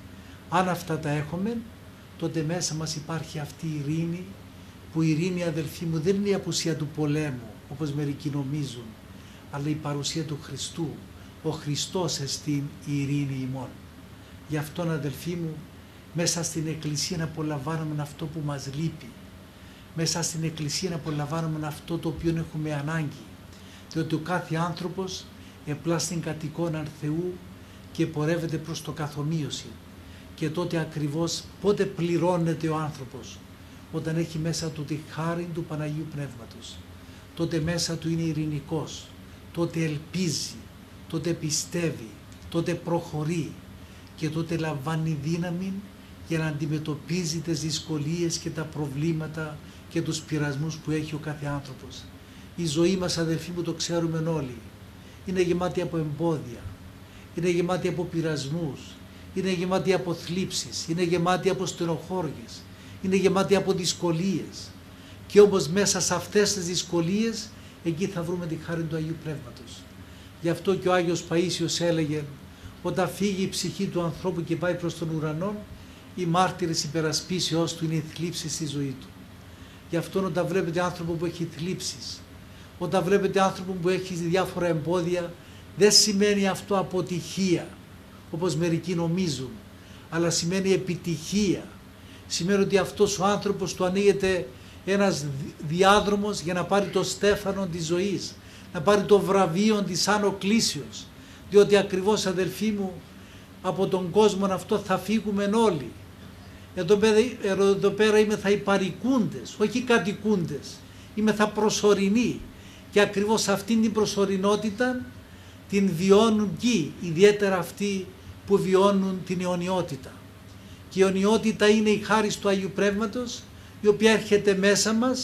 Αν αυτά τα έχουμε, τότε μέσα μας υπάρχει αυτή η ειρήνη, που η ειρήνη, αδελφοί μου, δεν είναι η απουσία του πολέμου, όπως μερικοί νομίζουν, αλλά η παρουσία του Χριστού. Ο Χριστός εστίν η ειρήνη ημών. Γι' αυτόν, αδελφοί μου, μέσα στην Εκκλησία να απολαμβάνουμε αυτό που μας λείπει. Μέσα στην Εκκλησία να απολαμβάνουμε αυτό το οποίο έχουμε ανάγκη. Διότι ο κάθε άνθρωπος επλά στην κατ' εικόναν Θεού και πορεύεται προς το καθομοίωση. Και τότε ακριβώς πότε πληρώνεται ο άνθρωπος? Όταν έχει μέσα του τη χάρη του Παναγίου Πνεύματος. Τότε μέσα του είναι ειρηνικός, τότε ελπίζει, τότε πιστεύει, τότε προχωρεί και τότε λαμβάνει δύναμη για να αντιμετωπίζει τις δυσκολίες και τα προβλήματα και τους πειρασμούς που έχει ο κάθε άνθρωπος. Η ζωή μας, αδελφοί μου, το ξέρουμε όλοι, είναι γεμάτη από εμπόδια, είναι γεμάτη από πειρασμούς, είναι γεμάτη από θλίψεις, είναι γεμάτη από στενοχώριες, είναι γεμάτη από δυσκολίες. Και όμως μέσα σε αυτές τις δυσκολίες, εκεί θα βρούμε τη χάρη του Αγίου Πνεύματος. Γι' αυτό και ο Άγιος Παΐσιος έλεγε, όταν φύγει η ψυχή του ανθρώπου και πάει προς τον ουρανό, οι μάρτυρες υπερασπίσεώς του είναι η θλίψη στη ζωή του. Γι' αυτό όταν βλέπετε άνθρωπο που έχει θλίψεις, όταν βλέπετε άνθρωπο που έχει διάφορα εμπόδια, δεν σημαίνει αυτό αποτυχία, όπως μερικοί νομίζουν, αλλά σημαίνει επιτυχία. Σημαίνει ότι αυτός ο άνθρωπος του ανοίγεται ένας διάδρομος για να πάρει το στέφανο της ζωής, να πάρει το βραβείο της άνω κλήσεως. Διότι ακριβώς, αδελφοί μου, από τον κόσμο αυτό θα φύγουμε όλοι. Εδώ πέρα, εδώ πέρα είμαι θα υπαρικούντες, όχι κατοικούντες. Είμαι θα προσωρινοί. Και ακριβώς αυτήν την προσωρινότητα την βιώνουν εκεί, ιδιαίτερα αυτοί που βιώνουν την αιωνιότητα. Και η αιωνιότητα είναι η χάρις του Αγίου Πνεύματος, η οποία έρχεται μέσα μας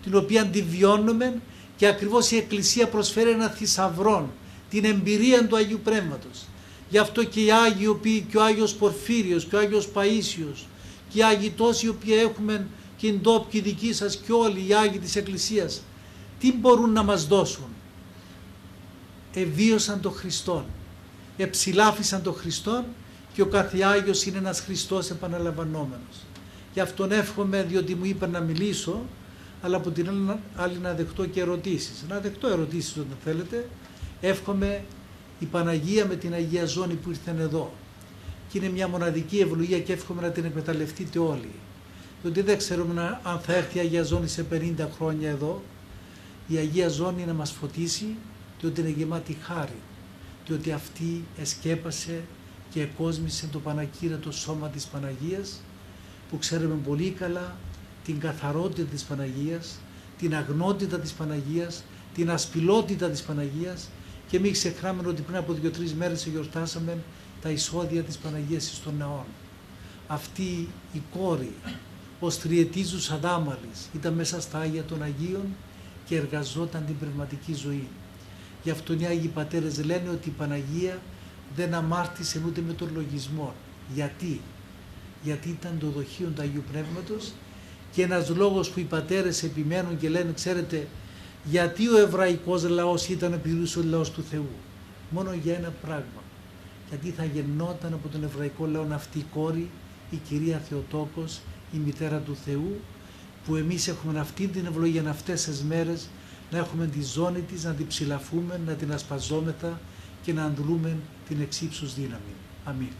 την οποία τη βιώνουμε, και ακριβώς η Εκκλησία προσφέρει ένα θησαυρό, την εμπειρία του Αγίου Πνεύματος. Γι' αυτό και οι Άγιοι, οποίοι, και ο Άγιος Πορφύριος και ο Άγιος Παΐσιος και οι Άγιοι τόσοι οι οποίοι έχουμε και οι ντόπιοι δικοί σας και όλοι οι Άγιοι της Εκκλησίας, τι μπορούν να μας δώσουν? Εβίωσαν τον Χριστόν, εψηλάφισαν τον Χριστόν, και ο κάθε Άγιος είναι ένας Χριστός επαναλαμβανόμενος. Γι' αυτόν εύχομαι, διότι μου είπε να μιλήσω, αλλά από την άλλη να δεχτώ και ερωτήσεις. Να δεχτώ ερωτήσεις όταν θέλετε. Εύχομαι η Παναγία με την Αγία Ζώνη που ήρθαν εδώ. Και είναι μια μοναδική ευλογία και εύχομαι να την εκμεταλλευτείτε όλοι. Διότι δεν ξέρουμε αν θα έρθει η Αγία Ζώνη σε πενήντα χρόνια εδώ. Η Αγία Ζώνη να μας φωτίσει, διότι είναι γεμάτη χάρη. Διότι αυτή εσκέπασε και εκόσμησε το πανακύρατο σώμα της Παναγίας, που ξέρουμε πολύ καλά την καθαρότητα της Παναγίας, την αγνότητα της Παναγίας, την ασπιλότητα της Παναγίας, και μην ξεχνάμε ότι πριν από δύο-τρεις μέρες γιορτάσαμε τα εισόδια της Παναγίας στον ναό. Αυτή η κόρη, ως τριετίζους αδάμαλης, ήταν μέσα στα Άγια των Αγίων και εργαζόταν την πνευματική ζωή. Γι' αυτό οι Άγιοι Πατέρες λένε ότι η Παναγία δεν αμάρτησε ούτε με τον λογισμό. Γιατί? Γιατί ήταν το δοχείο του Αγίου Πνεύματος, και ένας λόγος που οι πατέρες επιμένουν και λένε, ξέρετε, γιατί ο εβραϊκός λαός ήταν ο πληρούς λαός του Θεού? Μόνο για ένα πράγμα. Γιατί θα γεννόταν από τον εβραϊκό λαό αυτή η κόρη, η Κυρία Θεοτόκος, η μητέρα του Θεού, που εμείς έχουμε αυτή την ευλογία αυτές τις μέρες, να έχουμε τη ζώνη της, να την ψηλαφούμε, να την ασπαζόμεθα και να αντλούμε την εξύψους δύναμη. Αμήν.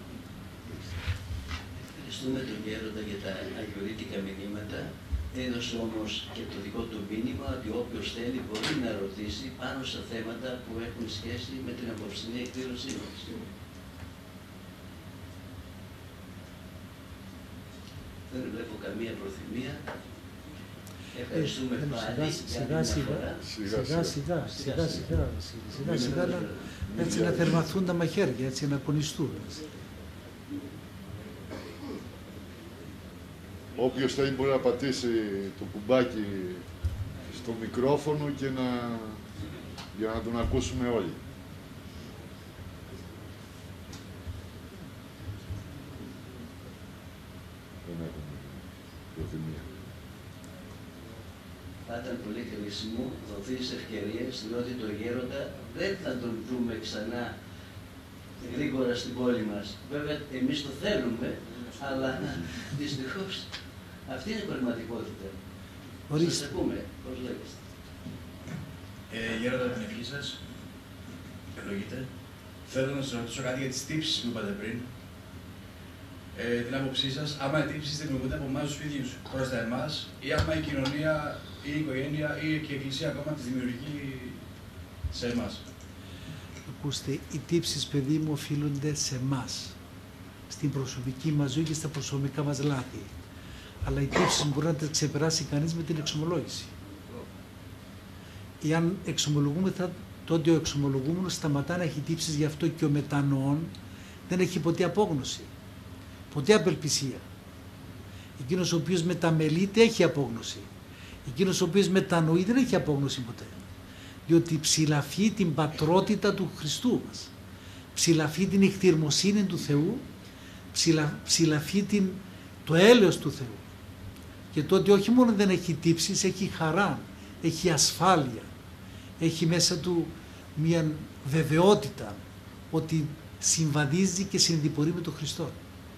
Ευχαριστούμε τον Γέροντα για τα αγιορείτικα μηνύματα. Έδωσε όμως και το δικό του μήνυμα ότι όποιος θέλει μπορεί να ρωτήσει πάνω στα θέματα που έχουν σχέση με την απόψινή εκδήλωσή μας. Δεν βλέπω καμία προθυμία. Ευχαριστούμε ε, πάλι. Σιγά σιγά, σιγά σιγά, σιγά σιγά, σιγά σιγά, έτσι να θερμαθούν τα μαχαίρια, έτσι να κονιστούν. Όποιος θέλει μπορεί να πατήσει το κουμπάκι στο μικρόφωνο και να, για να τον ακούσουμε όλοι. Δεν έχουμε προθυμία. Θα ήταν πολύ χρήσιμο δοθείς ευκαιρίες, διότι το Γέροντα δεν θα τον δούμε ξανά γρήγορα στην πόλη μας. Βέβαια εμείς το θέλουμε, αλλά δυστυχώς αυτή είναι η πραγματικότητα. Σας ακούμε, πώς λέγεστε. Ε, Γέροντα, την ευχή σας, ευλογείτε. Θέλω να σας ρωτήσω κάτι για τις τύψεις που είπατε πριν. Ε, την άποψή σας, άμα οι τύψεις δημιουργούνται από εμάς τους ίδιους προς τα εμάς, ή άμα η κοινωνία, ή η οικογένεια, ή και η Εκκλησία ακόμα τις δημιουργεί σε εμάς. Ακούστε, οι τύψεις, παιδί μου, οφείλονται σε εμάς, στην προσωπική μας ζωή και στα προσωπικά μας λάθη. Αλλά οι τύψεις μπορεί να τις ξεπεράσει κανείς με την εξομολόγηση. Εάν εξομολογούμε, θα, τότε ο εξομολογούμενος σταματά να έχει τύψεις, γι' αυτό και ο μετανοών δεν έχει ποτέ απόγνωση, ποτέ απελπισία. Εκείνος ο οποίος μεταμελείται έχει απόγνωση. Εκείνος ο οποίος μετανοεί δεν έχει απόγνωση ποτέ. Διότι ψηλαφεί την πατρότητα του Χριστού μας, ψηλαφεί την ηχθυρμοσύνη του Θεού, ψηλα, ψηλαφεί την, το έλεος του Θεού. Και τότε όχι μόνο δεν έχει τύψεις, έχει χαρά, έχει ασφάλεια, έχει μέσα του μια βεβαιότητα ότι συμβαδίζει και συνδιπορεί με τον Χριστό.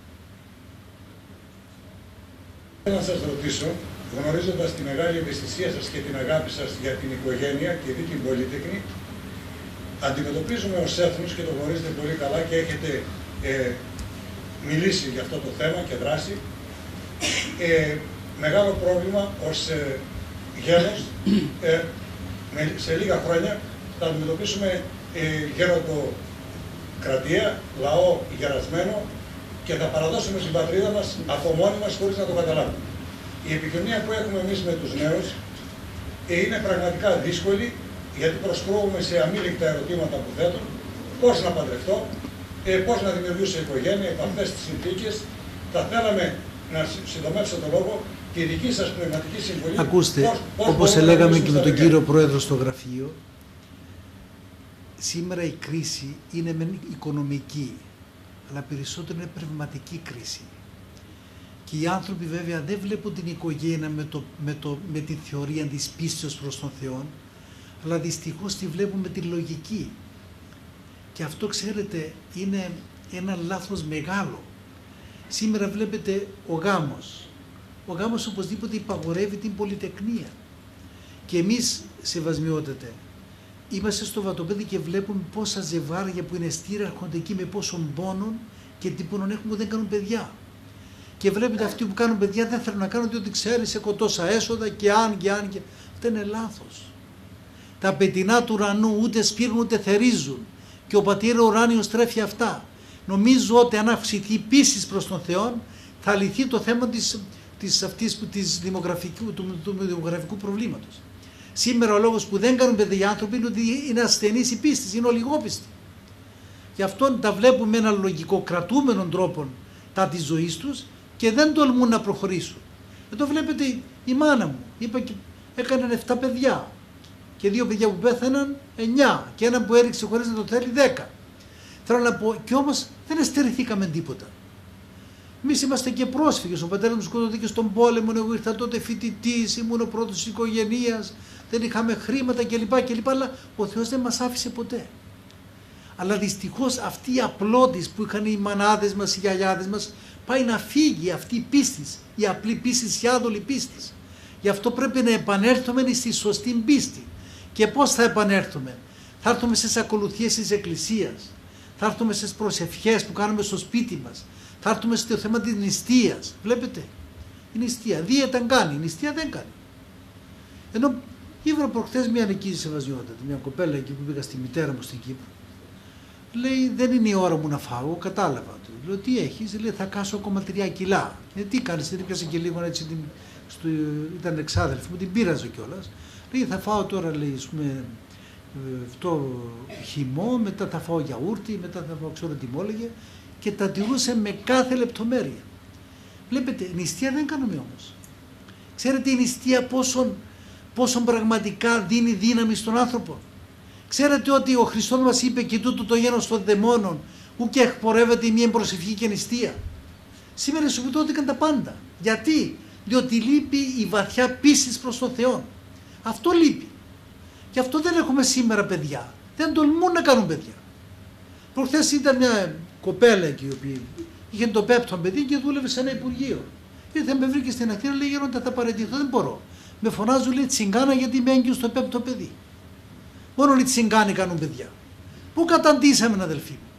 Θέλω να σας ρωτήσω, γνωρίζοντας τη μεγάλη ευαισθησία σας και την αγάπη σας για την οικογένεια και δι' την πολίτεκνη, αντιμετωπίζουμε ως έθνος, και το γνωρίζετε πολύ καλά και έχετε ε, μιλήσει για αυτό το θέμα και δράση, ε, μεγάλο πρόβλημα ως ε, γένος. Ε, με, σε λίγα χρόνια θα αντιμετωπίσουμε ε, γεροντοκρατία, λαό γερασμένο, και θα παραδώσουμε στην πατρίδα μας από μόνοι μας χωρίς να το καταλάβουμε. Η επικοινωνία που έχουμε εμείς με τους νέους είναι πραγματικά δύσκολη, γιατί προσκρούουμε σε αμήλικτα ερωτήματα που θέτουν, πώς να παντρευτώ, ε, πώς να δημιουργήσω οικογένεια, από αυτές τις συνθήκες. Θα θέλαμε, να συντομεύσω το λόγο, και η δική σας πνευματική συμβολή. Ακούστε, πώς, πώς όπως λέγαμε λέγαμε και με τον κύριο Πρόεδρο στο γραφείο, σήμερα η κρίση είναι μεν οικονομική, αλλά περισσότερο είναι πνευματική κρίση. Και οι άνθρωποι βέβαια δεν βλέπουν την οικογένεια με, το, με, το, με την θεωρία της πίστεως προς τον Θεό, αλλά δυστυχώς τη βλέπουν με τη λογική. Και αυτό, ξέρετε, είναι ένα λάθος μεγάλο. Σήμερα βλέπετε ο γάμος. Ο γάμος οπωσδήποτε υπαγορεύει την πολυτεκνία. Και εμείς, σεβασμιότατε, είμαστε στο Βατοπέδι και βλέπουμε πόσα ζευγάρια που είναι στήρα έρχονται εκεί με πόσων πόνων και τι πόνων έχουν που δεν κάνουν παιδιά. Και βλέπετε αυτοί που κάνουν παιδιά δεν θέλουν να κάνουν διότι ξέρεις έχω τόσα έσοδα και αν και αν και... Αυτό είναι λάθος. Τα πετεινά του ουρανού ούτε σπείρουν ούτε θερίζουν και ο πατήρ ουράνιος τρέφει αυτά. Νομίζω ότι αν αυξηθεί η πίστη προς τον Θεό θα λυθεί το θέμα της, της, αυτής, της δημογραφικού, του, του δημογραφικού προβλήματος. Σήμερα ο λόγος που δεν κάνουν παιδιά οι άνθρωποι είναι ότι είναι ασθενείς η πίστη, είναι ολιγόπιστοι. Γι' αυτό τα βλέπουμε με έναν λογικό κρατούμενο τρόπο τα της ζωής τους και δεν τολμούν να προχωρήσουν. Εδώ βλέπετε η μάνα μου, είπα και έκαναν εφτά παιδιά και δύο παιδιά που πέθαναν εννιά και έναν που έριξε χωρίς να το θέλει δέκα. Θέλω να πω, και όμως δεν εστερηθήκαμε τίποτα. Εμείς είμαστε και πρόσφυγες. Ο πατέρας μου σκοτώθηκε στον πόλεμο. Εγώ ήρθα τότε φοιτητής, ήμουν ο πρώτος της οικογένειας. Δεν είχαμε χρήματα κλπ. κλπ. Αλλά ο Θεός δεν μας άφησε ποτέ. Αλλά δυστυχώς αυτή η απλότης που είχαν οι μανάδες μας, οι γιαγιάδες μας, πάει να φύγει αυτή η πίστη, η απλή πίστη, η άδολη πίστη. Γι' αυτό πρέπει να επανέλθουμε στη σωστή πίστη. Και πώς θα επανέλθουμε? Θα έρθουμε στις ακολουθίες της Εκκλησίας. Θα έρθουμε στις προσευχές που κάνουμε στο σπίτι μας. Θα έρθουμε στο θέμα της νηστείας. Βλέπετε, η νηστεία. Δίαιτα κάνει, η νηστεία δεν κάνει. Ενώ ήβρα προχθές μια νοικίση σεβασιότητα, μια κοπέλα εκεί που πήγα στη μητέρα μου στην Κύπρο. Λέει, δεν είναι η ώρα μου να φάω, κατάλαβα. Του λέω, τι έχεις? Λέει, θα κάσω ακόμα τρία κιλά. Ε, τι κάνεις? Δεν πιάσε και λίγο έτσι, την, στο, ήταν εξάδελφη μου, την πείραζε κιόλας. Λέει, θα φάω τώρα, λέει, πούμε, αυτό χυμό, μετά θα φάω γιαούρτι, μετά θα φάω, ξέρω τι μου έλεγε, και τα τηρούσε με κάθε λεπτομέρεια. Βλέπετε, νηστεία δεν κάνουμε όμως. Ξέρετε η νηστεία πόσον, πόσον πραγματικά δίνει δύναμη στον άνθρωπο? Ξέρετε ότι ο Χριστός μας είπε και τούτο το γένος των δαιμόνων ου και εκπορεύεται η μία προσευχή και νηστεία. Σήμερα οι σοβιτώθηκαν τα πάντα. Γιατί? Διότι λείπει η βαθιά πίστη προς τον Θεό. Αυτό λείπει. Γι' αυτό δεν έχουμε σήμερα παιδιά. Δεν τολμούν να κάνουν παιδιά. Προχθές ήταν μια κοπέλα εκεί, η οποία είχε το πέπτο παιδί και δούλευε σε ένα υπουργείο. Ήρθε, με βρήκε στην Αθήνα, λέει, Γέροντα, θα παραιτηθώ, δεν μπορώ. Με φωνάζουν, λέει, τσιγκάνα γιατί είμαι έγκυος στο πέπτο παιδί. Μόνο οι τσιγκάνοι κάνουν παιδιά. Πού καταντήσαμε, αδελφοί μου?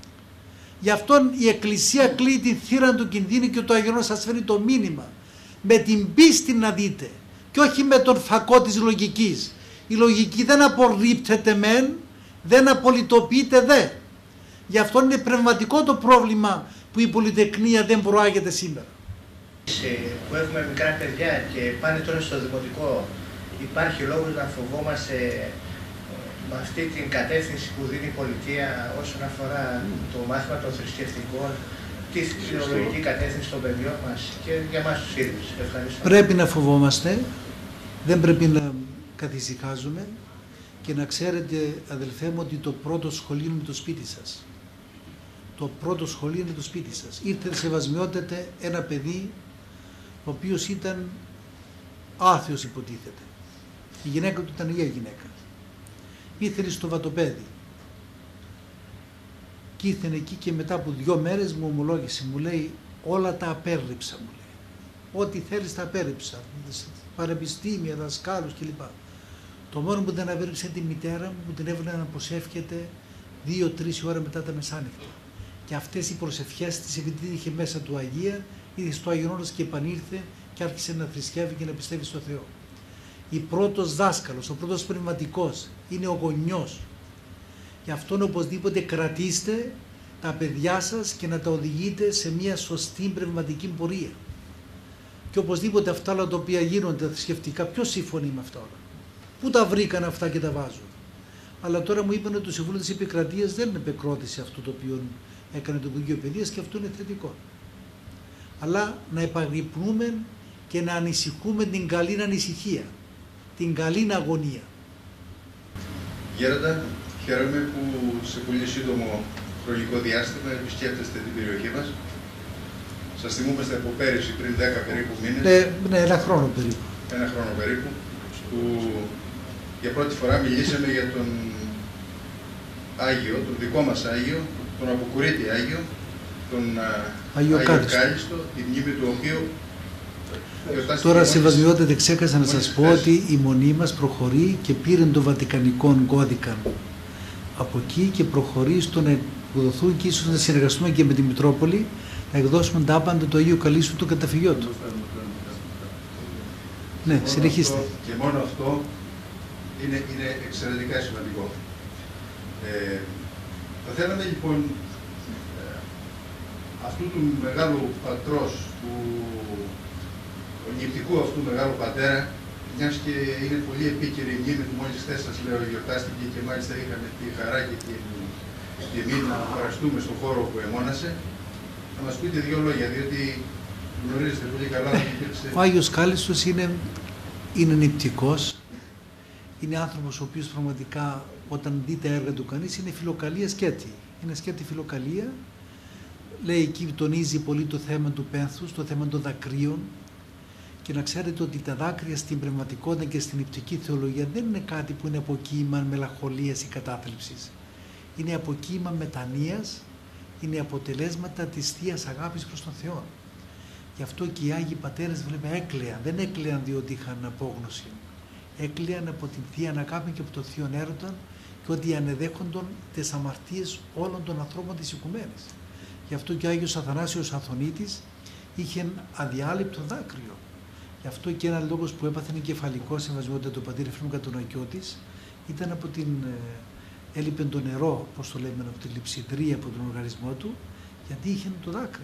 Γι' αυτό η Εκκλησία κλείει την θύρα του κινδύνου και το Αγιονό σας φέρει το μήνυμα. Με την πίστη να δείτε και όχι με τον φακό της λογικής. Η λογική δεν απορρίπτεται μεν, δεν απολυτοποιείται δε. Γι' αυτό είναι πνευματικό το πρόβλημα που η πολυτεκνία δεν προάγεται σήμερα. Που έχουμε μικρά παιδιά και πάνε τώρα στο δημοτικό, υπάρχει λόγος να φοβόμαστε με αυτή την κατεύθυνση που δίνει η πολιτεία όσον αφορά το μάθημα των θρησκευτικών, τη θεολογική κατεύθυνση των παιδιών μας και για μας τους ίδιους? Ευχαριστώ. Πρέπει να φοβόμαστε, δεν πρέπει να καθησυχάζουμε και να ξέρετε, αδελφέ μου, ότι το πρώτο σχολείο είναι το σπίτι σας. Το πρώτο σχολείο είναι το σπίτι σας. Ήρθε, σεβασμιότατε, ένα παιδί ο οποίος ήταν άθεος υποτίθεται. Η γυναίκα του ήταν η γυναίκα. Ήρθε στο Βατοπέδι. Και ήρθε εκεί και μετά από δύο μέρες μου ομολόγησε, μου λέει, όλα τα απέρριψα, μου λέει. Ό,τι θέλεις τα απέρριψα. Πανεπιστήμια, δασκάλους κλπ. Το μόνο που δεν απέρριψε τη μητέρα μου, που την έβαλε να προσεύχεται δύο-τρεις ώρα μετά τα μεσάνυχτα. Και αυτές οι προσευχές της, επειδή είχε μέσα του Αγία, ήρθε στο Άγιον Όρος και επανήλθε και άρχισε να θρησκεύει και να πιστεύει στο Θεό. Ο πρώτος δάσκαλος, ο πρώτος πνευματικός είναι ο γονιός. Γι' αυτόν οπωσδήποτε κρατήστε τα παιδιά σας και να τα οδηγείτε σε μια σωστή πνευματική πορεία. Και οπωσδήποτε αυτά όλα τα οποία γίνονται θρησκευτικά, ποιος συμφωνεί με αυτά όλα? Πού τα βρήκαν αυτά και τα βάζουν? Αλλά τώρα μου είπαν ότι το Συμβούλιο της Επικρατείας δεν επεκρότησε αυτό το οποίο έκανε το Υπουργείο Παιδείας και αυτό είναι θετικό. Αλλά να επαγρυπνούμε και να ανησυχούμε την καλή ανησυχία, την καλή αγωνία. Γέροντα, χαίρομαι που σε πολύ σύντομο χρονικό διάστημα επισκέπτεστε την περιοχή μας. Σας θυμούμαστε από πέρυσι, πριν δέκα περίπου μήνες. Ναι, ναι, ένα χρόνο περίπου. Ένα χρόνο περίπου, που για πρώτη φορά μιλήσαμε για τον Άγιο, τον δικό μας Άγιο, τον Αποκουρίτη Άγιο, τον Άγιο Κάλιστο, τη μνήμη του οποίου... Τώρα, σεβασμιότατε, ξέχασα να σας πω ότι η μονή μας προχωρεί και πήρε το Βατικανικό κώδικα από εκεί και προχωρεί στο να εκδοθούν και ίσως να συνεργαστούμε και με τη Μητρόπολη να εκδώσουμε τα άπαντα του Αγίου Καλίστου το καταφυγιό του. Ναι, συνεχίστε. Και μόνο αυτό είναι, είναι εξαιρετικά σημαντικό. Ε, θα θέλαμε λοιπόν ε, αυτού του μεγάλου πατρός, του νηπτικού αυτού μεγάλου πατέρα, μιας και είναι πολύ επίκαιρη η μνήμη του, μόλις χθες σας λέω γιορτάστηκε και μάλιστα είχαμε τη χαρά και την τιμή να παραστούμε στον χώρο που εμώνασε, να μας πείτε δύο λόγια, διότι γνωρίζετε πολύ καλά ότι υπήρξε... Ο Άγιος Κάλιστος είναι, είναι νηπτικός, είναι άνθρωπος ο οποίος πραγματικά όταν δει τα έργα του κανείς είναι φιλοκαλία σκέτη. Είναι σκέτη φιλοκαλία, λέει εκεί, τονίζει πολύ το θέμα του πένθους, το θέμα των δακρύων. Και να ξέρετε ότι τα δάκρυα στην πνευματικότητα και στην νηπτική θεολογία δεν είναι κάτι που είναι αποκύημα μελαγχολίας ή κατάθλιψης. Είναι αποκύημα μετανοίας, είναι αποτελέσματα της Θείας αγάπης προς τον Θεό. Γι' αυτό και οι Άγιοι Πατέρες βλέπετε έκλαιαν, δεν έκλαιαν διότι είχαν απόγνωση. Έκλαιαν από την Θεία αγάπη και από τον Θείο Έρωτα και ότι ανεδέχονταν τις αμαρτίες όλων των ανθρώπων της οικουμένης. Γι' αυτό και ο Άγιος Αθανάσιος Αθωνίτης είχε αδιάλειπτο δάκρυο. Γι' αυτό και ένα λόγος που έπαθε κεφαλικό σεβασμιότητα του πατήρ Εφραίμ Κατουνακιώτης ήταν από την ε, έλειπε το νερό, όπως το λέμε, από την λειψιδρία, από τον οργανισμό του, γιατί είχε το δάκρυ.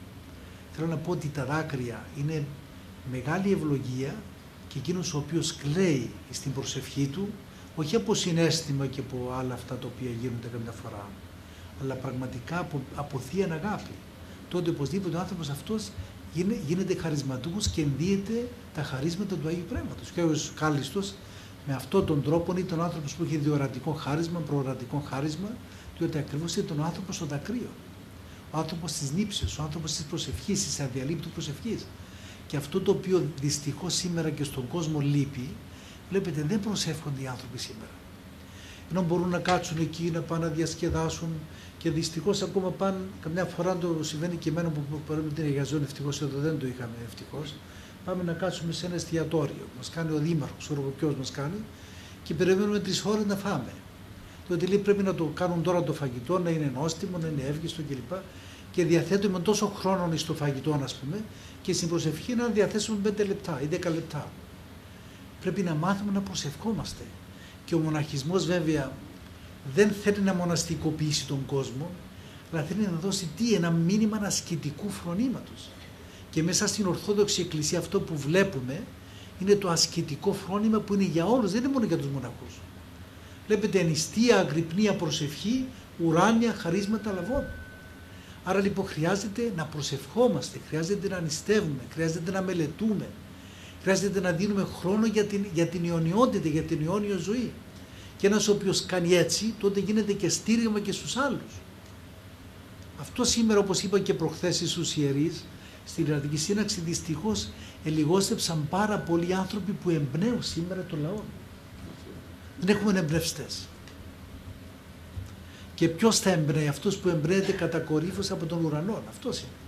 Θέλω να πω ότι τα δάκρυα είναι μεγάλη ευλογία και εκείνος ο οποίος κλαίει στην προσευχή του, όχι από συναίσθημα και από άλλα αυτά τα οποία γίνονται καμιά φορά, αλλά πραγματικά από, από θεία αγάπη. Τότε οπωσδήποτε ο άνθρωπος αυτός γίνεται χαρισματούχος και ενδύεται τα χαρίσματα του Αγίου Πνεύματος. Και ο Άγιος Κάλιστος με αυτόν τον τρόπο ήταν ο άνθρωπος που είχε διορατικό χάρισμα, προορατικό χάρισμα, διότι ακριβώς ήταν ο άνθρωπος των δακρύων. Ο άνθρωπος της νύψης, ο άνθρωπος της προσευχής, της αδιαλείπτου προσευχής. Και αυτό το οποίο δυστυχώς σήμερα και στον κόσμο λείπει, βλέπετε, δεν προσεύχονται οι άνθρωποι σήμερα. Ενώ μπορούν να κάτσουν εκεί, να πάνε να διασκεδάσουν και δυστυχώς ακόμα πάνε, καμιά φορά το συμβαίνει και εμένα που παρόλο την εργαζόν, ευτυχώς εδώ δεν το είχαμε ευτυχώς, πάμε να κάτσουμε σε ένα εστιατόριο. Μας κάνει ο δήμαρχος, ξέρω εγώ ποιος μας κάνει, και περιμένουμε τρεις ώρες να φάμε. Διότι λέει πρέπει να το κάνουν τώρα το φαγητό, να είναι νόστιμο, να είναι εύγιστο κλπ. Και διαθέτουμε τόσο χρόνο στο φαγητό, ας πούμε, και στην προσευχή να διαθέσουμε πέντε λεπτά ή δέκα λεπτά. Πρέπει να μάθουμε να προσευχόμαστε. Και ο μοναχισμός βέβαια δεν θέλει να μοναστικοποιήσει τον κόσμο, αλλά θέλει να δώσει τι, ένα μήνυμα ασκητικού φρονήματος. Και μέσα στην Ορθόδοξη Εκκλησία αυτό που βλέπουμε είναι το ασκητικό φρόνημα που είναι για όλους, δεν είναι μόνο για τους μοναχούς. Βλέπετε νηστεία, αγρυπνία, προσευχή, ουράνια, χαρίσματα λαβών. Άρα λοιπόν χρειάζεται να προσευχόμαστε, χρειάζεται να νηστεύουμε, χρειάζεται να μελετούμε, χρειάζεται να δίνουμε χρόνο για την, για την αιωνιότητα, για την αιώνιο ζωή. Και ένας ο οποίος κάνει έτσι, τότε γίνεται και στήριγμα και στους άλλους. Αυτό σήμερα, όπως είπα και προχθές στους ιερείς, στην Ιερατική Σύναξη δυστυχώς ελιγόστεψαν πάρα πολλοί άνθρωποι που εμπνέουν σήμερα το λαό. Δεν έχουμε εμπνευστές. Και ποιος θα εμπνέει? Αυτός που εμπνέεται κατακορύφως από τον ουρανό. Αυτός είναι.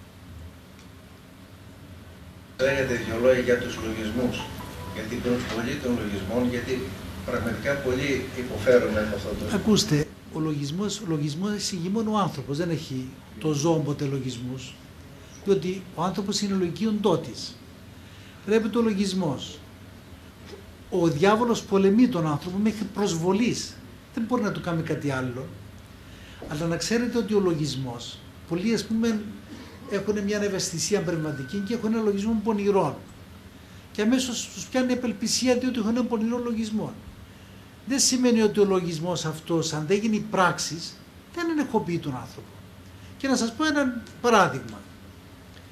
Λέγατε δύο λόγια για τους λογισμούς, για την προσβολή των λογισμών, γιατί πραγματικά πολύ υποφέρουμε από αυτό το... Ακούστε, ο λογισμός, ο λογισμός εξηγεί μόνο ο άνθρωπος, δεν έχει το ζώο ποτέ λογισμούς, διότι ο άνθρωπος είναι λογική οντότης. Πρέπει το λογισμός. Ο διάβολος πολεμεί τον άνθρωπο μέχρι προσβολής. Δεν μπορεί να του κάνει κάτι άλλο. Αλλά να ξέρετε ότι ο λογισμός, πολλοί ας πούμε έχουν μια ευαισθησία πνευματική και έχουν ένα λογισμό πονηρών. Και αμέσως τους πιάνει απελπισία διότι έχουν ένα πονηρό λογισμό. Δεν σημαίνει ότι ο λογισμός αυτός, αν δεν γίνει πράξης, δεν ενεχοποιεί τον άνθρωπο. Και να σας πω ένα παράδειγμα.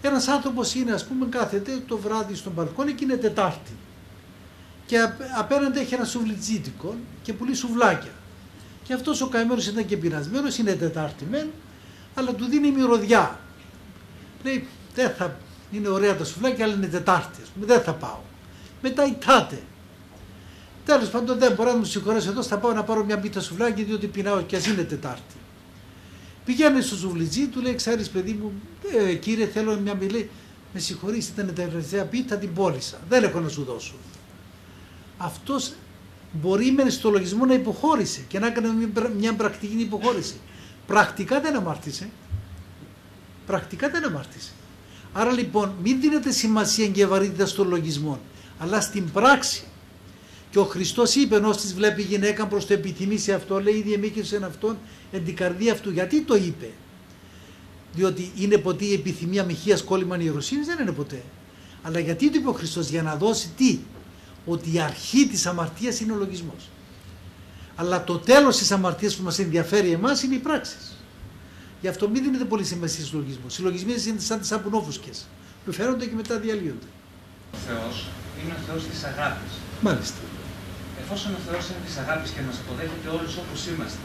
Ένας άνθρωπος είναι, ας πούμε, κάθεται το βράδυ στον μπαλκόνι και είναι Τετάρτη. Και απέναντι έχει ένα σουβλιτζίτικο και πουλεί σουβλάκια. Και αυτός ο καημένος ήταν και πειρασμένος, είναι Τετάρτη μεν, αλλά του δίνει μυρωδιά. Λέει, δεν θα, είναι ωραία τα σουβλάκια, αλλά είναι Τετάρτη, δεν θα πάω. Μετά ητάται. Τέλος πάντων, δεν μπορώ να μου συγχωρέσω εδώ, θα πάω να πάρω μια πίτα σουβλάκι, διότι πεινάω και ας είναι Τετάρτη. Πηγαίνει στο σουβλιτζί, του λέει, ξέρεις παιδί μου, ε, κύριε, θέλω μια μιλή. Με συγχωρείς, ήταν η τελευταία πίτα, την πώλησα. Δεν έχω να σου δώσω. Αυτός μπορεί μεν στο λογισμό να υποχώρησε και να έκανε μια πρακτική υποχώρηση. Πρακτικά δεν αμάρτησε. Πρακτικά δεν αμάρτησε. Άρα λοιπόν, μην δίνετε σημασία και βαρύτητα στο λογισμό, αλλά στην πράξη. Και ο Χριστός είπε, ενώ της βλέπει γυναίκα προς το επιθυμήσει αυτό, λέει, ήδη εμήκησε αυτόν εν την καρδία αυτού. Γιατί το είπε? Διότι είναι ποτέ η επιθυμία μοιχείας κόλλημα ιεροσύνης? Δεν είναι ποτέ. Αλλά γιατί το είπε ο Χριστός? Για να δώσει τι? Ότι η αρχή της αμαρτίας είναι ο λογισμός. Αλλά το τέλος της αμαρτίας που μας ενδιαφέρει εμάς είναι οι πράξεις. Γι' αυτό μην δίνετε πολύ σημασία στους λογισμούς. Οι λογισμοί είναι σαν τις σαπουνόφουσκες που φέρονται και μετά διαλύονται. Ο Θεός είναι ο Θεός της αγάπης. Μάλιστα. Εφόσον ο Θεός είναι της αγάπης και μας αποδέχεται όλους όπως είμαστε,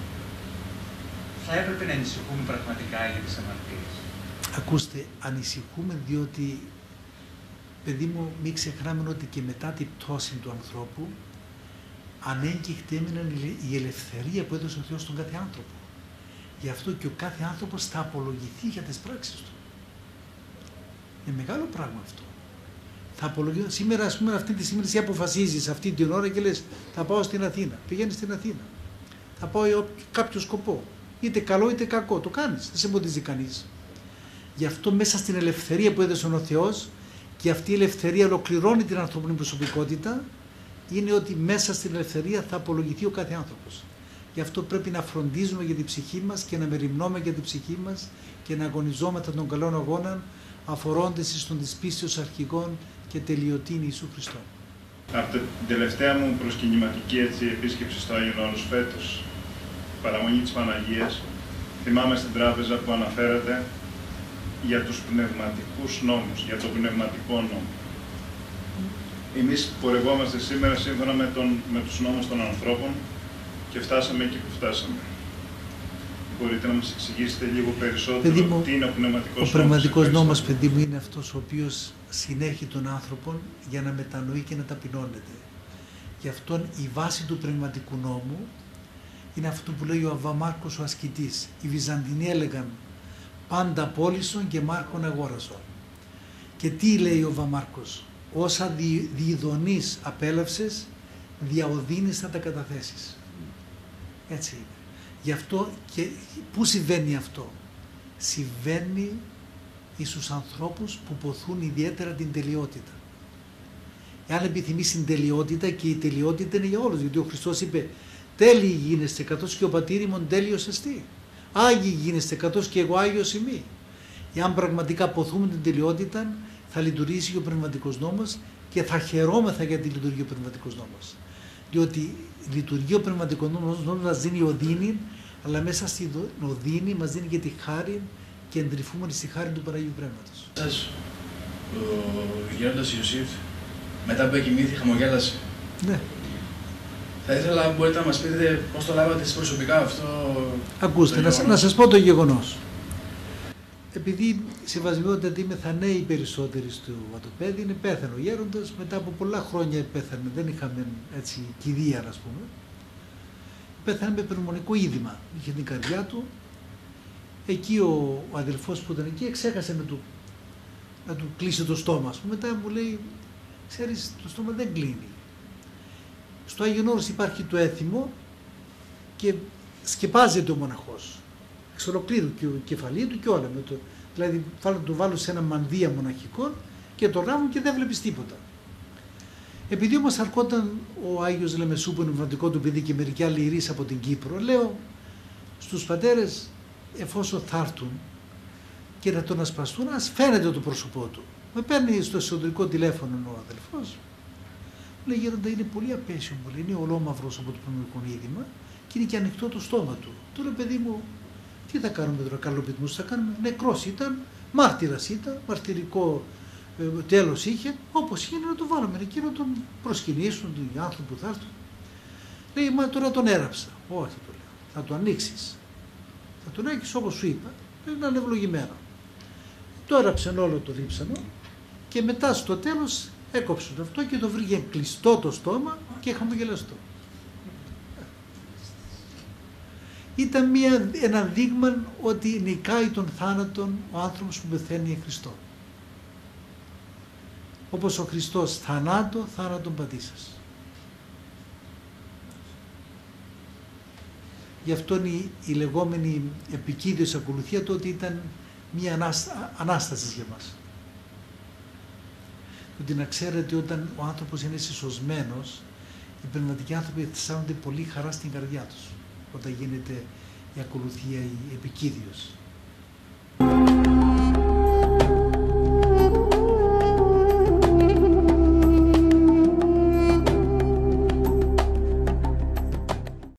θα έπρεπε να ανησυχούμε πραγματικά για τις αμαρτίες. Ακούστε, ανησυχούμε διότι, παιδί μου, μην ξεχνάμε ότι και μετά την πτώση του ανθρώπου ανέγκυχτε έμεινε η ελευθερία που έδωσε ο Θεός στον κάθε άνθρωπο. Γι' αυτό και ο κάθε άνθρωπος θα απολογηθεί για τις πράξεις του. Είναι μεγάλο πράγμα αυτό. Θα απολογηθεί. Σήμερα, ας πούμε, αυτή τη στιγμή εσύ αποφασίζεις αυτή την ώρα και λες, θα πάω στην Αθήνα. Πηγαίνεις στην Αθήνα. Θα πάω για κάποιο σκοπό. Είτε καλό είτε κακό. Το κάνεις. Δεν σε εμποδίζει κανείς. Γι' αυτό μέσα στην ελευθερία που έδωσε ο Θεός, και αυτή η ελευθερία ολοκληρώνει την ανθρώπινη προσωπικότητα, είναι ότι μέσα στην ελευθερία θα απολογηθεί ο κάθε άνθρωπος. Γι' αυτό πρέπει να φροντίζουμε για την ψυχή μας και να μεριμνούμε για την ψυχή μας και να αγωνιζόμεθα των καλών αγώνων, αφορώντας στον της πίστεως αρχηγών και τελειωτήν Ιησού Χριστό. Από την τελευταία μου προσκυνηματική έτσι, επίσκεψη στο Άγιον Όρος φέτος, παραμονή της Παναγίας, θυμάμαι στην τράπεζα που αναφέρατε για τους πνευματικούς νόμους, για το πνευματικό νόμο. Εμείς πορευόμαστε σήμερα σύμφωνα με, τον, με τους νόμους των ανθρώπων και φτάσαμε εκεί που φτάσαμε. Μπορείτε να μας εξηγήσετε λίγο περισσότερο μου, τι είναι ο πνευματικός νόμος? Ο πνευματικός νόμος, παιδί μου, είναι αυτός ο οποίος συνέχει τον άνθρωπο για να μετανοεί και να ταπεινώνεται. Γι' αυτόν η βάση του πνευματικού νόμου είναι αυτό που λέει ο Αβαμάρκος ο ασκητής. Οι Βυζαντινοί έλεγαν πάντα πώλησον και μάρκον αγόρασον. Και τι λέει ο Αβαμάρκος? Όσα δι, διειδονείς απέλαυσες, διαοδύνεις θα τα καταθέσεις. Έτσι είναι. Γι' αυτό και πού συμβαίνει αυτό? Συμβαίνει στους ανθρώπους που ποθούν ιδιαίτερα την τελειότητα. Εάν επιθυμείς την τελειότητα, και η τελειότητα είναι για όλους, γιατί ο Χριστός είπε τέλειοι γίνεστε καθώς και ο πατήρ ημών τέλειος εστί. Άγιοι γίνεστε καθώς και εγώ Άγιος ημί. Εάν πραγματικά ποθούμε την τελειότητα, θα λειτουργήσει και ο πνευματικός νόμος και θα χαιρόμεθα για τη λειτουργία ο πνευματικός νόμος. Διότι λειτουργεί ο πνευματικός νόμος, μας δίνει οδύνη, αλλά μέσα στην οδύνη μας δίνει και τη χάρη και εντρυφούμε στη χάρη του Παναγίου Πνεύματος. Σας, ο γέροντας Ιωσήφ, μετά που εκοιμήθη, χαμογέλασε. Ναι. Θα ήθελα, αν μπορείτε να μας πείτε πώς το λάβατε εσείς προσωπικά αυτό. Ακούστε, να, να σας πω το γεγονός. Επειδή συμβασμιότητα είμαι θα νέοι περισσότεροι στο Βατοπέδι, είναι πέθανε ο γέροντας, μετά από πολλά χρόνια πέθανε, δεν είχαμε έτσι κηδεία, ας πούμε. Πέθανε με πνευμονικό είδημα, είχε την καρδιά του. Εκεί ο, ο αδελφός που ήταν εκεί εξέχασε να του, να του κλείσει το στόμα, ας πούμε. Μετά μου λέει, ξέρεις, το στόμα δεν κλείνει. Στο Άγιον Όρος υπάρχει το έθιμο και σκεπάζεται ο μοναχός. Εξ ολοκλήρου και ο κεφαλή του και όλα. Με το, δηλαδή θα το βάλω σε ένα μανδύα μοναχικό και το ράβουν και δεν βλέπεις τίποτα. Επειδή όμως αρκόταν ο Άγιος Λεμεσού που είναι πνευματικό του παιδί και μερικοί άλλοι ιερείς από την Κύπρο, λέω στους πατέρες, εφόσον θα έρθουν και να τον ασπαστούν, ας φαίνεται το πρόσωπό του. Με παίρνει στο εσωτερικό τηλέφωνο ο αδελφός, μου λέει γέροντα είναι πολύ απέσιο, μου λέει, είναι ολόμαυρος από το πνευματικό είδημα και είναι και ανοιχτό το στόμα του. Του λέω παιδί μου, τι θα κάνουμε τώρα, καλοπιτμούς θα κάνουμε, νεκρός ήταν, Μάρτυρας ήταν, μαρτυρικό ε, τέλος είχε, όπως είχε να το βάλουμε εκεί να τον προσκυνήσουν οι άνθρωποι που θα έρθουν. Λέει, μα τώρα τον έραψα. Όχι, το λέω. Θα το ανοίξεις. Θα τον έχεις όπως σου είπα. Είναι ανευλογημένο. Το έραψαν όλο το δίψανο και μετά στο τέλος έκοψαν αυτό και το βρήκε κλειστό το στόμα και χαμογελαστό. Ήταν μια, ένα δείγμα ότι νικάει τον θάνατον ο άνθρωπος που πεθαίνει για Χριστό. Όπως ο Χριστός θανάτω, θάνατον πατήσας. Γι' αυτό η, η λεγόμενη επικίδιος ακολουθία τότε ήταν μια ανάστα, ανάσταση για μας. Ότι να ξέρετε όταν ο άνθρωπος είναι συσσωσμένος, οι πνευματικοί άνθρωποι αισθάνονται πολύ χαρά στην καρδιά τους όταν γίνεται η ακολουθία η επικίδιος.